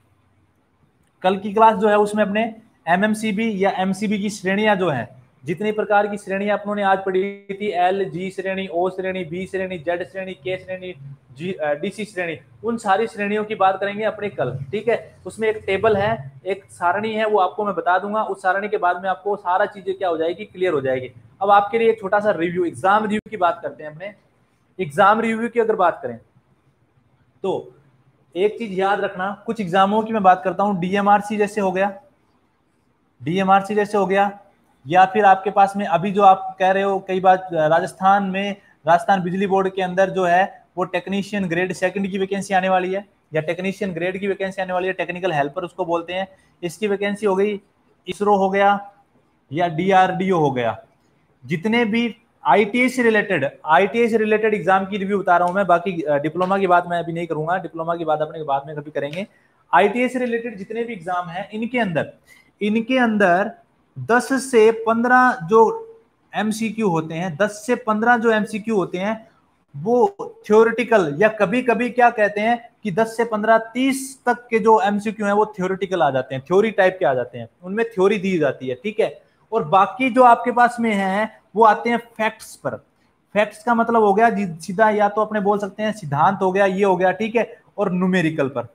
कल की क्लास जो है उसमें अपने एमएमसीबी या एमसीबी की श्रेणियां जो हैं, जितनी प्रकार की श्रेणियां अपनों ने आज पढ़ी थी, एल जी श्रेणी, ओ श्रेणी, बी श्रेणी, जेड श्रेणी, के श्रेणी, जी डीसी श्रेणी, उन सारी श्रेणियों की बात करेंगे अपने कल, ठीक है। उसमें एक टेबल है, एक सारणी है, वो आपको मैं बता दूंगा। उस सारणी के बाद में आपको सारा चीजें क्या हो जाएगी, क्लियर हो जाएगी। अब आपके लिए एक छोटा सा रिव्यू, एग्जाम रिव्यू की बात करते हैं अपने। एग्जाम रिव्यू की अगर बात करें तो एक चीज याद रखना, कुछ एग्जामों की मैं बात करता हूं, डीएमआरसी जैसे हो गया, डीएमआरसी जैसे हो गया, या फिर आपके पास में अभी जो आप कह रहे हो कई बार राजस्थान में, राजस्थान बिजली बोर्ड के अंदर जो है वो टेक्नीशियन ग्रेड सेकंड की वैकेंसी आने वाली है, या टेक्नीशियन ग्रेड की वैकेंसी आने वाली है, टेक्निकल हेल्पर उसको बोलते हैं, इसकी वैकेंसी हो गई। इसरो हो गया या डीआरडीओ हो गया, जितने भी आईटीआई से रिलेटेड, आईटीआई से रिलेटेड एग्जाम की रिव्यू बता रहा हूं मैं, बाकी डिप्लोमा की बात मैं अभी नहीं करूंगा, डिप्लोमा की बात अपने बाद में कभी करेंगे। आईटीआई से रिलेटेड जितने भी एग्जाम हैं इनके अंदर इनके अंदर दस से पंद्रह जो एमसीक्यू होते हैं, दस से पंद्रह जो एमसीक्यू होते हैं वो थ्योरेटिकल, या कभी कभी क्या कहते हैं कि दस से पंद्रह तीस तक के जो एमसीक्यू हैं वो थ्योरेटिकल आ जाते हैं, थ्योरी टाइप के आ जाते हैं, उनमें थ्योरी दी जाती है, ठीक है। और बाकी जो आपके पास में है वो आते हैं फैक्ट्स पर। फैक्ट्स का मतलब हो गया सीधा, या तो अपने बोल सकते हैं सिद्धांत हो गया, ये हो गया, ठीक है। और न्यूमेरिकल पर,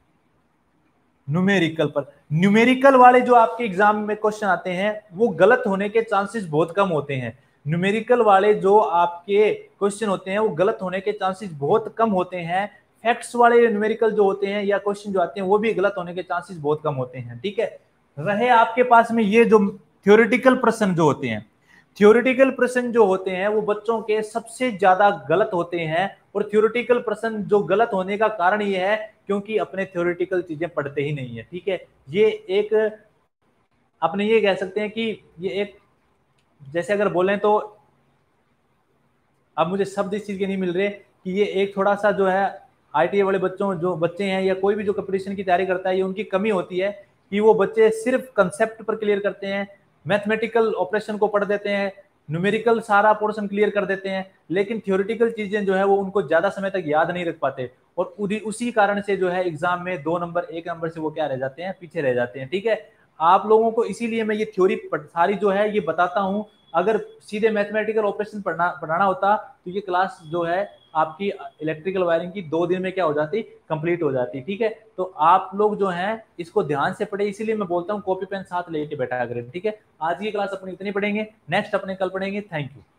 न्यूमेरिकल पर न्यूमेरिकल वाले जो आपके एग्जाम में क्वेश्चन आते हैं वो गलत होने के चांसेस बहुत कम होते हैं। न्यूमेरिकल वाले जो आपके क्वेश्चन होते हैं वो गलत होने के चांसेस बहुत कम होते हैं। फैक्ट्स वाले न्यूमेरिकल जो होते हैं या क्वेश्चन जो आते हैं वो भी गलत होने के चांसेस बहुत कम होते हैं, ठीक है। रहे आपके पास में ये जो थ्योरेटिकल प्रश्न जो होते हैं, थ्योरेटिकल प्रश्न जो होते हैं वो बच्चों के सबसे ज्यादा गलत होते हैं। और थ्योरेटिकल प्रश्न जो गलत होने का कारण ये है क्योंकि अपने थ्योरेटिकल चीजें पढ़ते ही नहीं है, ठीक है। ये एक अपने ये कह सकते हैं कि ये एक, जैसे अगर बोलें तो अब मुझे शब्द इस चीज के नहीं मिल रहे कि ये एक थोड़ा सा जो है आईटीआई वाले बच्चों, जो बच्चे हैं या कोई भी जो कंपटीशन की तैयारी करता है, ये उनकी कमी होती है कि वो बच्चे सिर्फ कंसेप्ट पर क्लियर करते हैं, मैथमेटिकल ऑपरेशन को पढ़ देते हैं, न्यूमेरिकल सारा पोर्शन क्लियर कर देते हैं, लेकिन थ्योरेटिकल चीजें जो है वो उनको ज्यादा समय तक याद नहीं रख पाते, और उसी कारण से जो है एग्जाम में दो नंबर एक नंबर से वो क्या रह जाते हैं, पीछे रह जाते हैं, ठीक है। आप लोगों को इसीलिए मैं ये थ्योरी सारी जो है ये बताता हूँ अगर सीधे मैथमेटिकल ऑपरेशन पढ़ना पढ़ाना होता तो ये क्लास जो है आपकी इलेक्ट्रिकल वायरिंग की दो दिन में क्या हो जाती, कंप्लीट हो जाती। ठीक है, तो आप लोग जो हैं इसको ध्यान से पढ़े, इसीलिए मैं बोलता हूँ कॉपी पेन साथ लेके बैठा करें। ठीक है, आज की क्लास अपनी इतनी पढ़ेंगे, नेक्स्ट अपने कल पढ़ेंगे। Thank you.